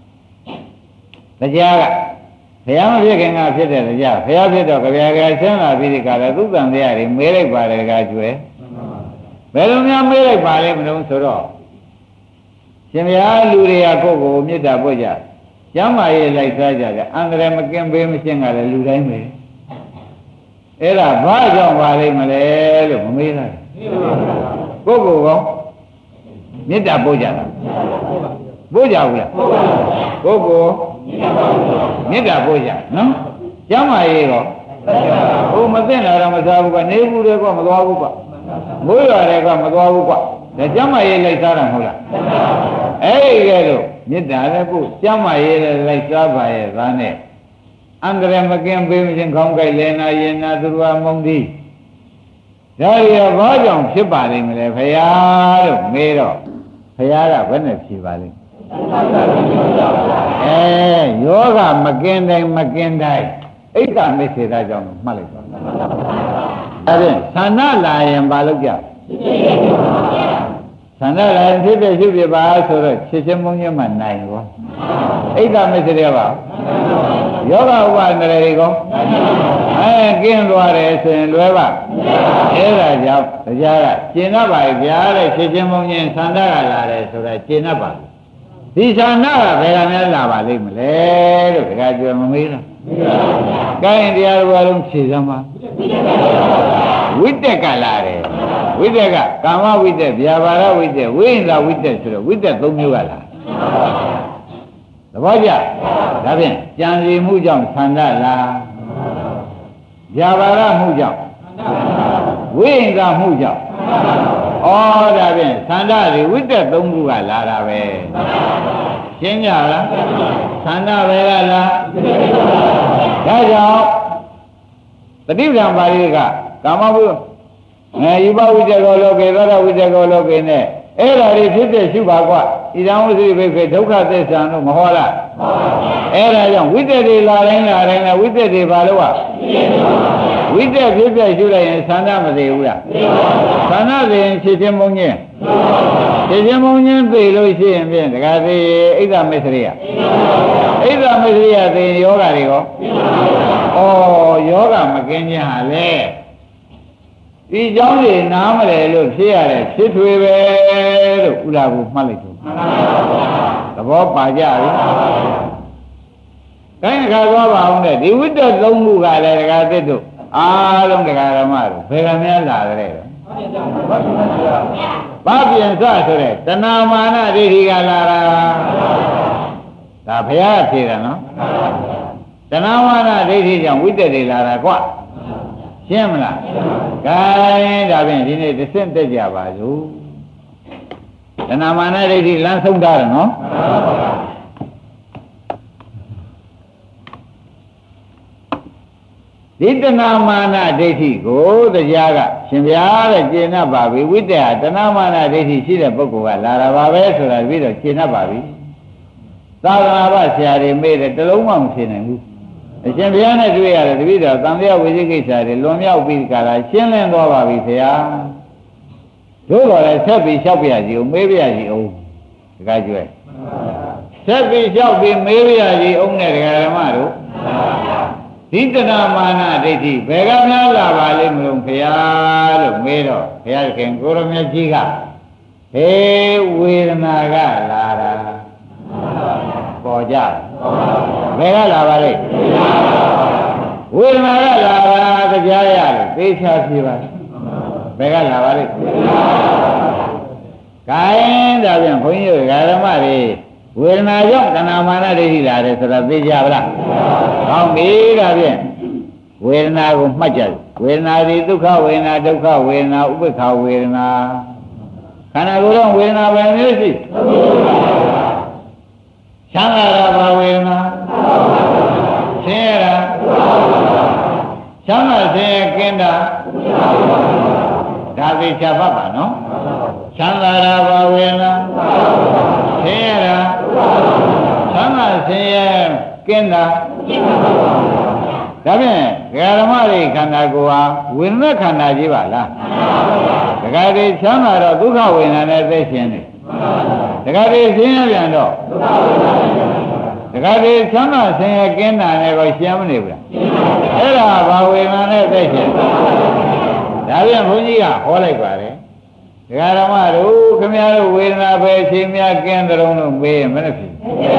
တရားကဘုရားမဖြစ်ခင်ကဖြစ်တဲ့တရားဘုရားဖြစ်တော့ကြပြာကဆင်းလာပြီးဒီကရသုတန်တရားတွေမေးလိုက်ပါတယ်ဒကာကျွဲဘယ်လိုများမေးလိုက်ပါလဲမလို့ဆိုတော့ရှင်ဗျာလူတွေကကိုယ့်ကိုမေတ္တာပို့ကြကျမ်းမာရေးလိုက်စားကြတယ်အန္တရာယ်မကင်းပေးမရှင်းကလည်းလူတိုင်းပဲအဲ့ဒါဘာကြောင့်ပါလိမ့်မလဲလို့မမေးလိုက်ကိုယ့်ကိုယ်ကောမေတ္တာပို့ကြတာပို့ကြဘူးလားကိုယ့်ကိုမေတ္တာပို့ကြနော်ကျမ်းမာရေးတော့ဟိုမသိတာတော့မစားဘူးကနေဘူးတွေကမသွားဘူးကွမိုးရွာတွေကမသွားဘူးကွဒါကျမ်းမာရေးလိုက်စားတာမဟုတ်လားအဲ့ဒီကဲလို့မေတ္တာလည်းကိုကျမ်းမာရေးလည်းလိုက်စားပါရဲ့သားနဲ့အန္တရာယ်မကင်းပေးမချင်းခေါင်းကိုက်လဲနာရင်နာသူတော်မုံသီးဒါရီဘာကြောင့်ဖြစ်ပါလိမ့်မလဲဖရာလို့မေးတော့ဖရာကဘယ်နဲ့ဖြေပါလိမ့်ယောဂမကင်းတိုင်းအိဋ္ဌာမိစေတာကြောင့်မှတ်လိုက်ပါအဲ့ဒါသန္နလာရင်ဘာလုပ်ကြသန္နလာရင်ဖြစ်ဖြစ်ရှုဖြစ်ပါဆိုတော့ချစ်ချင်းမုန်းချင်းမှနိုင်ရောအိဋ္ဌာမိစေရပါယောဂဥပါဒဏ်တွေကောကင်းသွားတယ်ဆိုရင်လွယ်ပါအဲ့ဒါကြောင့်တရားကကျင့်တတ်ပါရဲ့ဗျာတဲ့ချစ်ချင်းမုန်းချင်းသန္နကလာတယ်ဆိုတာကျင့်တတ်ပါဒီသန္နကဘယ်ကများလာပါလိမ့်မလဲလို့တခါကြွယ်မမေးလားကိုင်းတရားတော်လုံးဖြေစမ်းပါဝိတ္တကလာတယ်ဝိတ္တကကာမဝိတ္တဗျာပါဒဝိတ္တဝိဉ္ဇဝိတ္တဆိုတော့ဝိတ္တ၃မျိုးကလာသဘောကျဒါဖြင့်ကြံစီမှုကြောင့်သန္နလားဗျာပါဒမှုကြောင့်ဝိဉ္ဇမှုကြောင့်ဩဒါဖြင့်သန္တာတွေဝိတ္တ၃ခုကလာတာပဲရှင်းကြလားသန္တာပဲလားဒါကြောင့်တတိပ္ပံပါဠိကကာမဘုယူပဝိတ္တကောလောကေသောတာဝိတ္တကောလောကေနဲ့အဲ့ဒါတွေဖြစ်ဖြစ်ရှုပါကွာဣဒံဝိသိဘိခေဒုက္ခသစ္စာတို့မဟောလားအဲ့ဒါကြောင့်ဝိတ္တတွေလာတိုင်းလည်းဝိတ္တတွေဘာလို့ဝိတ္တဖြစ်ဖြစ်ရှုလိုက်ရင်သန္တာမသေးဘူးလားသန္တာသိရင်ဖြစ်ချင်းမုန်းချင်းဖြစ်ချင်းမုန်းချင်းသိလို့ရှိရင်ဖြင့်တခါသေးဣဒ္ဓမစ္စရိယဣဒ္ဓမစ္စရိယသိရင်ယောဂတွေရောယောဂမကင်းခြင်းဟာလေဒီเจ้าတွေနားမလဲလို့ဖြစ်ရတယ်ဖြစ်ထွေပဲလို့ဥလာဘူးမှတ်လိုက်တော့သဘောပါကြပြီတိုင်းခါသွားပါအောင်တဲ့ဒီဝိတ္တ၃ခုကလည်းတခါသစ်တို့အားလုံးတရားဓမ္မတို့ဘယ်ကများလာကြလဲဘာပြန်စဆိုတဲ့တဏမာနဒိဋ္ဌိကလာတာဒါဘုရားဖြေတာနော်တဏမာနဒိဋ္ဌိကြောင့်ဝိတ္တတွေလာတာကွရှင်းမလားကဲဒါဖြင့်ဒီနေ့တစ်ဆင့်တက်ကြပါစို့တဏမာနဒိဋ္ဌိလမ်းဆုံးတာနော်ဒီတဏမာနဒိဋ္ဌိကိုတရားကရှင်ဗျာတဲ့ကျင့်납ပါပြီဝိတ္တဟာတဏမာနဒိဋ္ဌိရှိတဲ့ပုဂ္ဂိုလ်ကလာတာပါပဲဆိုတာပြီးတော့ကျင့်납ပါပြီသာသနာ့ဆရာတွေမေးတယ်တလုံးမှမရှင်းနိုင်ဘူးအရှင်ဘုရားနဲ့တွေ့ရတယ်တပည့်တော်သံဃာဝိသိကိစ္စတွေလွန်မြောက်ပြီးကြတာရှင်းလင်းသွားပါပြီဆရာတို့တော်လည်းဆက်ပြီးလျှောက်ပြရစီအောင်မေးပြရစီအောင်တခါကျွဲဆက်ပြီးလျှောက်ပြီးမေးပြရစီအောင်နဲ့ဒကာဓမ္မတို့ဒီတဏမာနဒိဋ္ဌိဘယ်ကများလာပါလိမ့်မလို့ခင်ဗျာလို့မေးတော့ဘုရားခင်ကိုရမကြီးကဟေးဝေဒနာကလာတာပေါ်ကြဘယ်ကလာပါလိမ့်ဝေဒနာကလာတာကြားရတယ်သိချာပြပါဘယ်ကလာပါလိမ့်ခိုင်းဒါပြန်ခွန်ကြီးတို့ဓမ္မတွေဝေဒနာကြောင့်တဏမာနဒိဋ္ဌိလာတယ်ဆိုတာသိကြပါလားကောင်းပြီဒါဖြင့်ဝေဒနာကိုမှတ်ကြတယ်ဝေဒနာဒီဒုက္ခဝေဒနာဒုက္ခဝေဒနာဥပ္ပခာဝေဒနာခန္ဓာကိုယ်တော့ဝေဒနာပဲမျိုးရှိချမ်းသာတာဘာဝေဒနာဆင်းရဲတာချမ်းသာဆင်းရဲကင်းတာဒါသိချပါပါနော်ချမ်းသာတာဘာဝေဒနာဆင်းရဲတာချမ်းသာဆင်းရဲကင်းတာဒါဖြင့်ဓမ္မတွေခန္ဓာကိုယ်ဟာဝိညာဉ်ခန္ဓာကြီးပါလားဒကာတွေချမ်းသာတော့ဒုက္ခဝေဒနာနဲ့သိရှင်တယ်ဒကာတွေဆင်းရဲပြန်တော့ဒကာတွေချမ်းသာဆင်းရဲကင်းတာနဲ့ကိုရှင်းမနေဘူးလားအဲ့ဒါဘာဝေဒနာနဲ့သိရှင်ဒါပြန်ဘုန်းကြီးကဟောလိုက်ပါတယ်ဒကာဓမ္မတို့ခင်ဗျားတို့ဝေဒနာပဲအချိန်များကင်းတဲ့ုံလို့မေးရင်မနဲ့ဖြစ်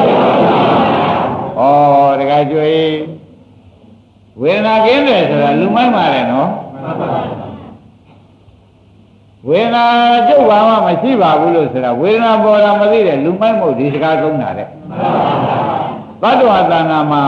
ဩဒကာကျွေးဝေဒနာကင်းတယ်ဆိုတာလူမိုက်ပါတယ်နော်ဝေဒနာကျုပ်ဘာမှမရှိပါဘူးလို့ဆိုတာဝေဒနာပေါ်တာမသိတဲ့လူမိုက်မို့ဒီစကားသုံးတာတဲ့သတ္တဝါသဏ္ဍာန်မှာ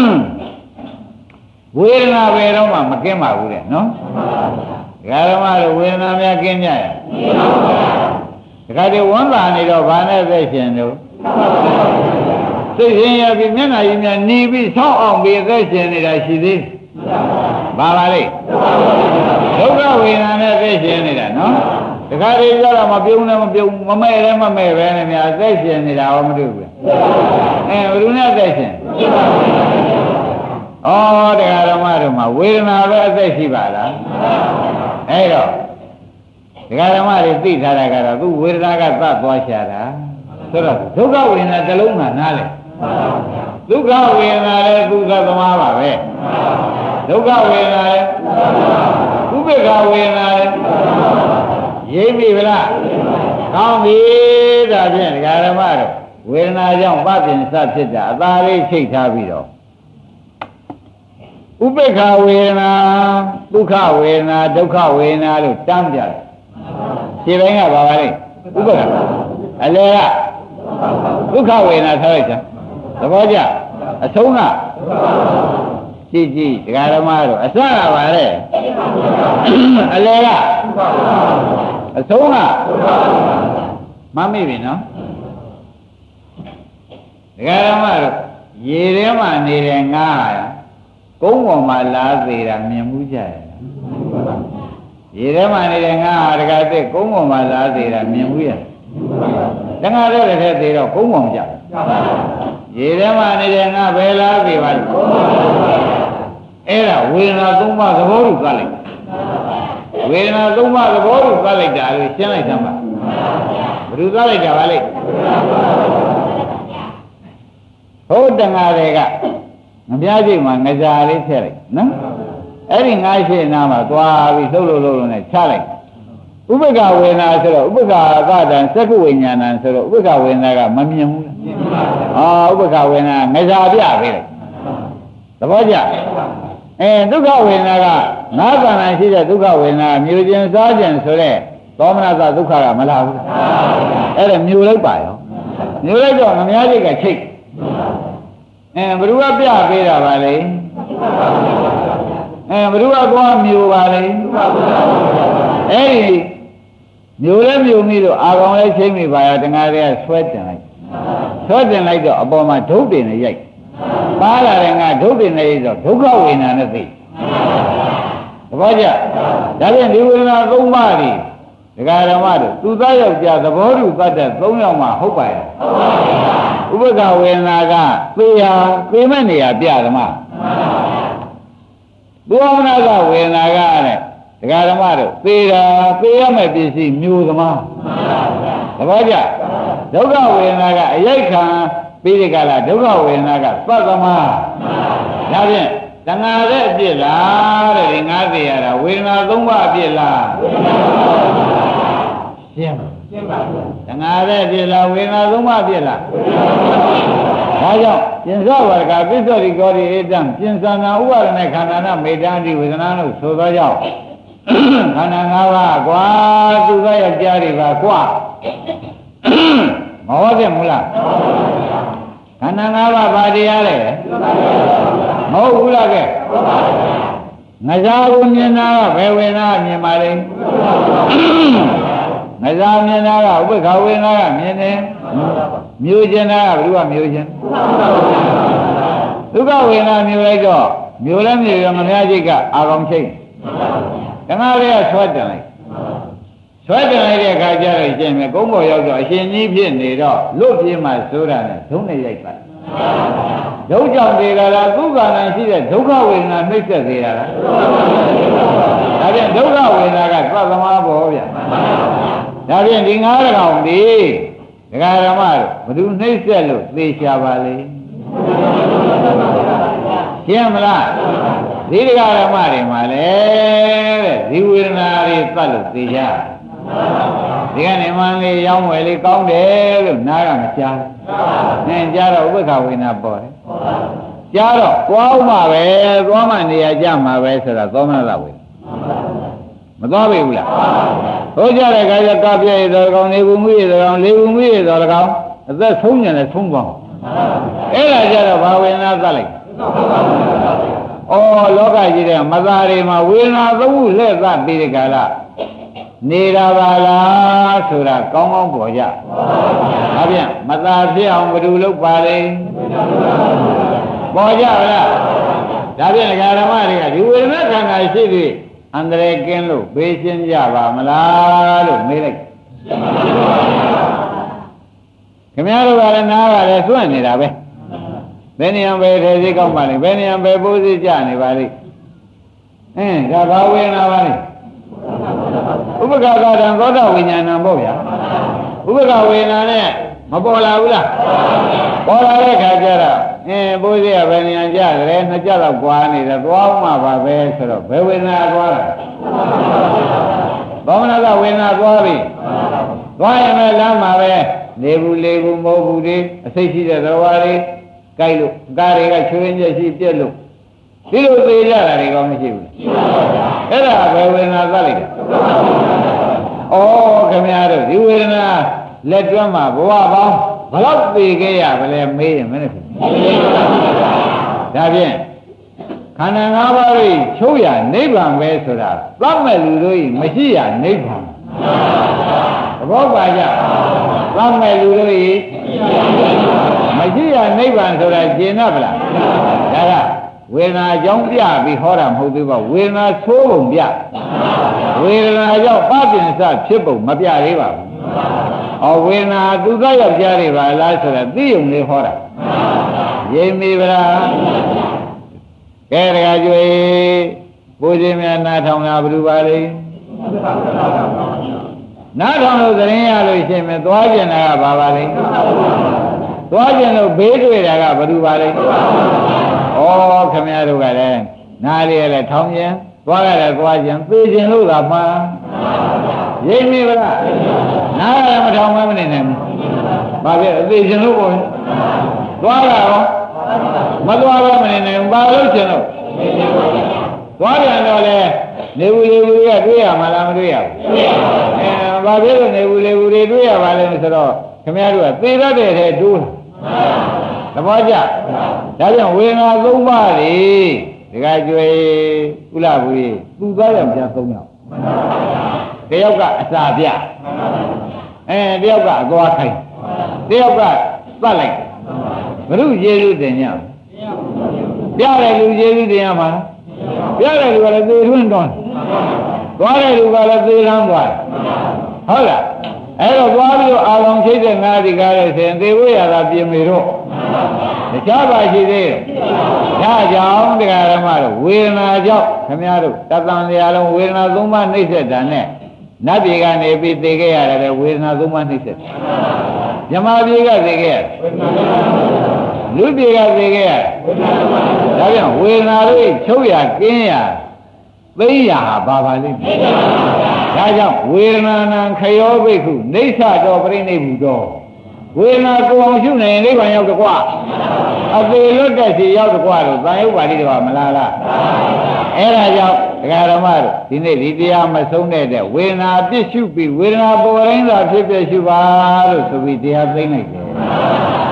ဝေဒနာပဲတော့မှမကင်းပါဘူးတဲ့နော်ဒကာဓမ္မတို့ဝေဒနာများကင်းကြရဲ့ဒကာတွေဝမ်းသာနေတော့ဘာနဲ့သိရှင်တို့သိရှင်ရပြီမျက်နှာကြီးများหนีပြီးဆောင်းအောင်ပြီးသိရှင်နေတာရှိသေးဘာပါလဲဒုက္ခဝေဒနာနဲ့သိရှင်နေတာနော်ဒကာတွေပြောတော့မပြုံးလည်းမပြုံးမမဲ့လည်းမမဲ့ပဲနဲ့များသိရှင်နေတာဟောမတွေ့ဘူးဘယ်သူနဲ့သိရှင်ဩတရားဓမ္မတို့မှာဝေဒနာပဲအသက်ရှိပါလားအဲ့တော့တရားဓမ္မတွေသိထားတာကတော့သူဝေဒနာကသတ်သွားရှာတာဆိုတော့ဒုက္ခဝေဒနာတစ်လုံးကနားလေဒုက္ခဝေဒနာလည်းသူသသမားပါပဲဒုက္ခဝေဒနာလည်းဥပ္ပခာဝေဒနာလည်းရိပ်ပြီဗလားကောင်းပြီဒါဖြင့်တရားဓမ္မတို့ဝေဒနာကြောင့်ပပင်စဖြစ်တာအသာလေးချိတ်ထားပြီးတော့ဥပ္ပခာဝေဒနာဒုက္ခဝေဒနာဒုက္ခဝေဒနာလို့တမ်းပြတယ်ခြေပိုင်းကဘာပါလဲဥပ္ပခာအလေကဒုက္ခဝေဒနာထားလိုက်တာသဘောကျအဆုံးကကြည့်ကြည့်ဒကာဓမ္မတို့အစကပါလေအလေကအဆုံးကမမေ့ပြီနော်ဒကာဓမ္မတို့ရေထဲမှာနေတဲ့ငါးကုန်းပေါ်မှာလားသေးတာမြင်မှုကြရဲ့ရေထဲမှာနေတဲ့ငါးဒကာတဲ့ကုန်းပေါ်မှာလားသေးတာမြင်မှုရဲ့တငါတဲ့တဲ့သေးတော့ကုန်းပေါ်ကြရေထဲမှာနေတဲ့ငါဘယ်လားသေးပါလဲအဲ့ဒါဝေဒနာသုံးပါးသဘောတူသတ်လိုက်ဝေဒနာသုံးပါးသဘောတူသတ်လိုက်တာလို့ရှင်းလိုက်သမ်းပါဘယ်သူသတ်လိုက်တာပါလဲဟုတ်တငါတွေကငပြားချိန်မှာငကြလေးထည့်လိုက်နော်အဲ့ဒီငါးရှိနာမှာသွားပြီးလှုပ်လို့နဲ့ချလိုက်ဥပ္ပခာဝေဒနာဆိုတော့ဥပ္ပခာကတံသက္ကဝိညာဏံဆိုတော့ဥပ္ပခာဝေဒနာကမမြင်ဘူးဥပ္ပခာဝေဒနာငကြပြပေးလိုက်သဘောကျဒုက္ခဝေဒနာကငါးကံ၌ရှိတဲ့ဒုက္ခဝေဒနာမြို့ခြင်းစားခြင်းဆိုတဲ့သောမနသဒုက္ခကမလာဘူးအဲ့ဒါမြို့လိုက်ပါရောမြို့လိုက်တော့ငများကြီးကချိတ်ဘ누구ကပြပေးတာပါလေဘ누구ကသွားမျိုးပါလေအဲ့ဒီမျိုးလဲမျိုးမိလို့အာကောင်လဲချိန်မိပါရတငါတွေကဆွဲတင်လိုက်တော့အပေါ်မှာဒုတ်တင်နဲ့ရိုက်ပါလာတယ်ငါဒုတ်တင်နဲ့ရိုက်တော့ဒုက္ခဝေဒနာနဲ့သိသဘောကျဒါဖြင့်ဒီဝေဒနာ၃ပါးဒီဒကာဓမ္မတို့သူသားယောက်ျားသဘောတူသတ်တဲ့၃ယောက်မှဟုတ်ပါရဲ့ဥပက္ခဝေဒနာကသေမဲ့နေရာပြဓမ္မသူဝနာကဝေဒနာကတဲ့ဒကာဓမ္မတို့သေရမဲ့ပစ္စည်းမျိုးသမားသဘောကျဒုက္ခဝေဒနာကအယိတ်ခံပြီးဒီကလာဒုက္ခဝေဒနာကသတ္တမဒါဖြင့်တဏှာရဲ့အပြစ်လားတဲ့ဒီငါးသိရတာဝေဒနာ၃ပါးအပြစ်လားရှင်းပါတဏှာရဲ့အပြစ်လားဝေဒနာ၃ပါးအပြစ်လားဒါကြောင့်ပြင်စောဝရကပစ္စောတိကောတိဧတံပြင်စနာဥပါဒနဲ့ခန္ဓာနာမေတ္တာတိဝေဒနာလို့ဆိုသောကြောင့်ခန္ဓာ၅ပါးကွာသူသောယောက်ျားတွေပါကွာမဟုတ်တယ်မလားခန္ဓာ၅ပါးဘာတရားလဲမဟုတ်ဘူးလားကဲငစားကိုမြင်တာကဘယ်ဝေဒနာမြင်ပါလိမ့်ငစားမြင်တာကဥပ္ပခဝေဒနာကမြင်တယ်မျိုးကျင်တာကဘယ်သူကမျိုးကျင်ဒုက္ခဝေဒနာမျိုးလိုက်တော့မျိုးလည်းမျိုးရမများจิตကအာကောင်ချိတ်တဏှာတွေကဆွဲတင်လိုက်တဲ့အခါကျတော့ရှင်းမယ်ကုန်းပေါ်ရောက်တော့အရှင်ကြီးဖြစ်နေတော့လွတ်ပြေးမှဆိုတာနဲ့ဒုနဲ့ရိုက်ပါဒုကြောင့်သေးတာလားသူကလည်းရှိတဲ့ဒုက္ခဝေဒနာနှိမ့်ဆက်သေးတာလားဒါဖြင့်ဒုက္ခဝေဒနာကသဗ္ဗမဘောဗျာဒါဖြင့်ဒီငါးကောင်ဒီဒကာဓမ္မတို့ဘယ်သူနှိမ့်ဆက်လို့သေချာပါလေရှင်းမလားဒီဒကာဓမ္မတွေမှာလေတဲ့ဒီဝေဒနာတွေသတ်လို့သေချာဒီကနေမှလေးရောင်းဝယ်လေးကောင်းတယ်လို့နားကမကြားဘူးကြားတော့ဥပ္ပခဝေဒနာပေါ်တယ်ကြားတော့သွားမှပဲသွားမှနေရာကြမှာပဲဆိုတာသောမနတဝေဒမသွားပြီဘူးလားဟိုကြတဲ့ခါကျကပြည့်တော်ကောင်နေဘူးမှုရတော်ကောင်လေးဘူးမှုရတော်ကောင်အသက်ဆုံးညံနဲ့ဆုံးသွားအဲ့ဒါကြတော့ဘာဝေဒနာသတ်လိုက်ဩလောကကြီးတဲ့မသားတွေမှာဝေဒနာသုံးခုလှည့်သတ်ပြီးတဲ့ကာလနေတာပါလားဆိုတာကောင်းကောင်းပေါ်ကြဒါပြန်မသာဖြစ်အောင်ဘယ်လိုလုပ်ပါလဲပေါ်ကြပါလားဒါပြန်ဓမ္မတွေကဒီဝေဒနာခန္ဓာရှိပြီးအန္တရာယ်ကင်းလို့ဘေးရှင်းကြပါမလားလို့မေးလိုက်ခင်ဗျားတို့ကလည်းနားကလည်းစွန့်နေတာပဲဘယ်နေရာပဲထဲစီကောက်ပါလိမ့်ဘယ်နေရာပဲပိုးစီကြနေပါလိမ့်ဒါဘာဝေဒနာပါလိမ့်ဥပ္ပခါကတံသောတာဝိညာဏံပေါ့ဗျာဥပ္ပခဝေဒနာနဲ့မပေါ်လာဘူးလားပေါ်လာတဲ့ခါကျတော့ဘိုးကြီးကဘယ်နေရာကြတယ်နှစ်ကြတော့ကွာနေတယ်သွားမှပါပဲဆိုတော့ဘယ်ဝေဒနာသွားတာသောမနကဝေဒနာသွားပြီသွားရင်လည်းလမ်းမှာပဲနေဘူးလေဘူးမဟုတ်ဘူးဒီအစိတ်ရှိတဲ့သဘောတွေကြိုက်လို့ကားတွေကချွေးညက်ရှိပြက်လို့ဒီလိုသေးကြတာတွေကောမရှိဘူးအဲ့ဒါဘယ်ဝေဒနာသတ်လိုက်တာဩခင်ဗျားတို့ဒီဝေဒနာလက်တွမ်းမှာဘဝပေါင်းဘလောက်သိခဲ့ရဗလဲမေးရင်မင်းတို့ဒါဖြင့်ခန္ဓာ၅ပါးကိုချုပ်ရနိဗ္ဗာန်ပဲဆိုတာသတ်မဲ့လူတို့မရှိရနိဗ္ဗာန်သဘောပါကြသတ်မဲ့လူတို့မရှိရနိဗ္ဗာန်ဆိုတာကျင်တော့ဗလားဒါကဝေဒနာကြောင့်ပြပြီးဟောတာမဟုတ်သေးပါဝေဒနာသိုးပုံပြဝေဒနာကြောင့်ပပင်စဖြစ်ပုံမပြသေးပါဘူးဝေဒနာသူကယောက်ျားတွေပါလားဆိုတာသိုံလေးဟောတာရိပ်မိဗလားကဲတခါကျွေးဘုရားများနားထောင်တာဘယ်လိုပါလဲနားထောင်လို့သတင်းရလို့ရှိရင်သွားကျင်တာကဘာပါလဲသွားကျင်လို့ဘေးတွေ့တာကဘယ်လိုပါလဲခင်ဗျားတို့ကလည်းနားလေးလည်းထောင်ကျင်သွားရတယ်သွားကျင်သိကျင်လို့သာမှာရိပ်မိဗလားနားလည်းမထောင်မနေနိုင်ဘူးဘာဖြစ်အသေးကျင်လို့ပေါ့သွားတာရောမသွားတော့မနေနိုင်ဘူးဘာလို့ကျင်လို့သွားပြန်တော့လေနေဘူးလေဘူးကတွေ့ရမှာလားမတွေ့ရဘူးဘာဖြစ်လို့နေဘူးလေဘူးတွေတွေ့ရပါလဲဆိုတော့ခင်ဗျားတို့ကသေရတဲ့ထဲတိုးသဘောကျဒါကြောင့်ဝေဒနာ၃ပါးတွေဒကကျွေဥလာဘူးသူသားယောက်ျား3ယောက်တယောက်ကအစာပြတယောက်ကအသွားခိုင်းတယောက်ကသတ်လိုက်ဘုရုကျေစုတင်ညပြတယ်လူကျေစုတင်ရမှာပြတယ်လူကလည်းသေထွန်းတွန်းသွားတယ်လူကလည်းသေလန်းသွားဟုတ်လားအဲ့တော့သွားပြီးတော့အာလောင်ချိတ်တဲ့ငါးဒီကားရဲ့ဆိုရင်သေဝိရတာပြင်မေတော့တခြားပါရှိသေးတယ်ဒါကြောင့်တရားဓမ္မတို့ဝေဒနာကြောင့်ခင်ဗျားတို့တသံတရားလုံးဝေဒနာသုံးပါးနှိမ့်ဆက်တာနဲ့နတ်ပြည်ကနေပြီးသိခဲ့ရတယ်ဝေဒနာသုံးပါးနှိမ့်ဆက်မြမပြည်ကသိခဲ့ရတယ်လူပြည်ကသိခဲ့ရတယ်ဒါကြောင့်ဝေဒနာတို့ချုပ်ရကင်းရသိရဟာဘာလိမ့်မယ်ဒါကြောင့်ဝေဒနာနံခယောဘိက္ခုနေသတော်ပြိဋိဘုတော်ဝေဒနာကိုအောင်ရှုနေနိဗ္ဗာန်ရောက်တကွအသေးလွတ်တဲ့စီရောက်တကွတော့သံယုတ်ပါဠိတော်မလားလားအဲ့ဒါကြောင့်ဒကာဓမ္မတို့ဒီနေ့ဒီတရားမဆုံးတဲ့ဝေဒနာပြည့်ရှုပြီးဝေဒနာပေါ်ရင်းသာဖြစ်ဖြစ်ရှုပါလို့ဆိုပြီးတရားသိမ့်လိုက်တယ်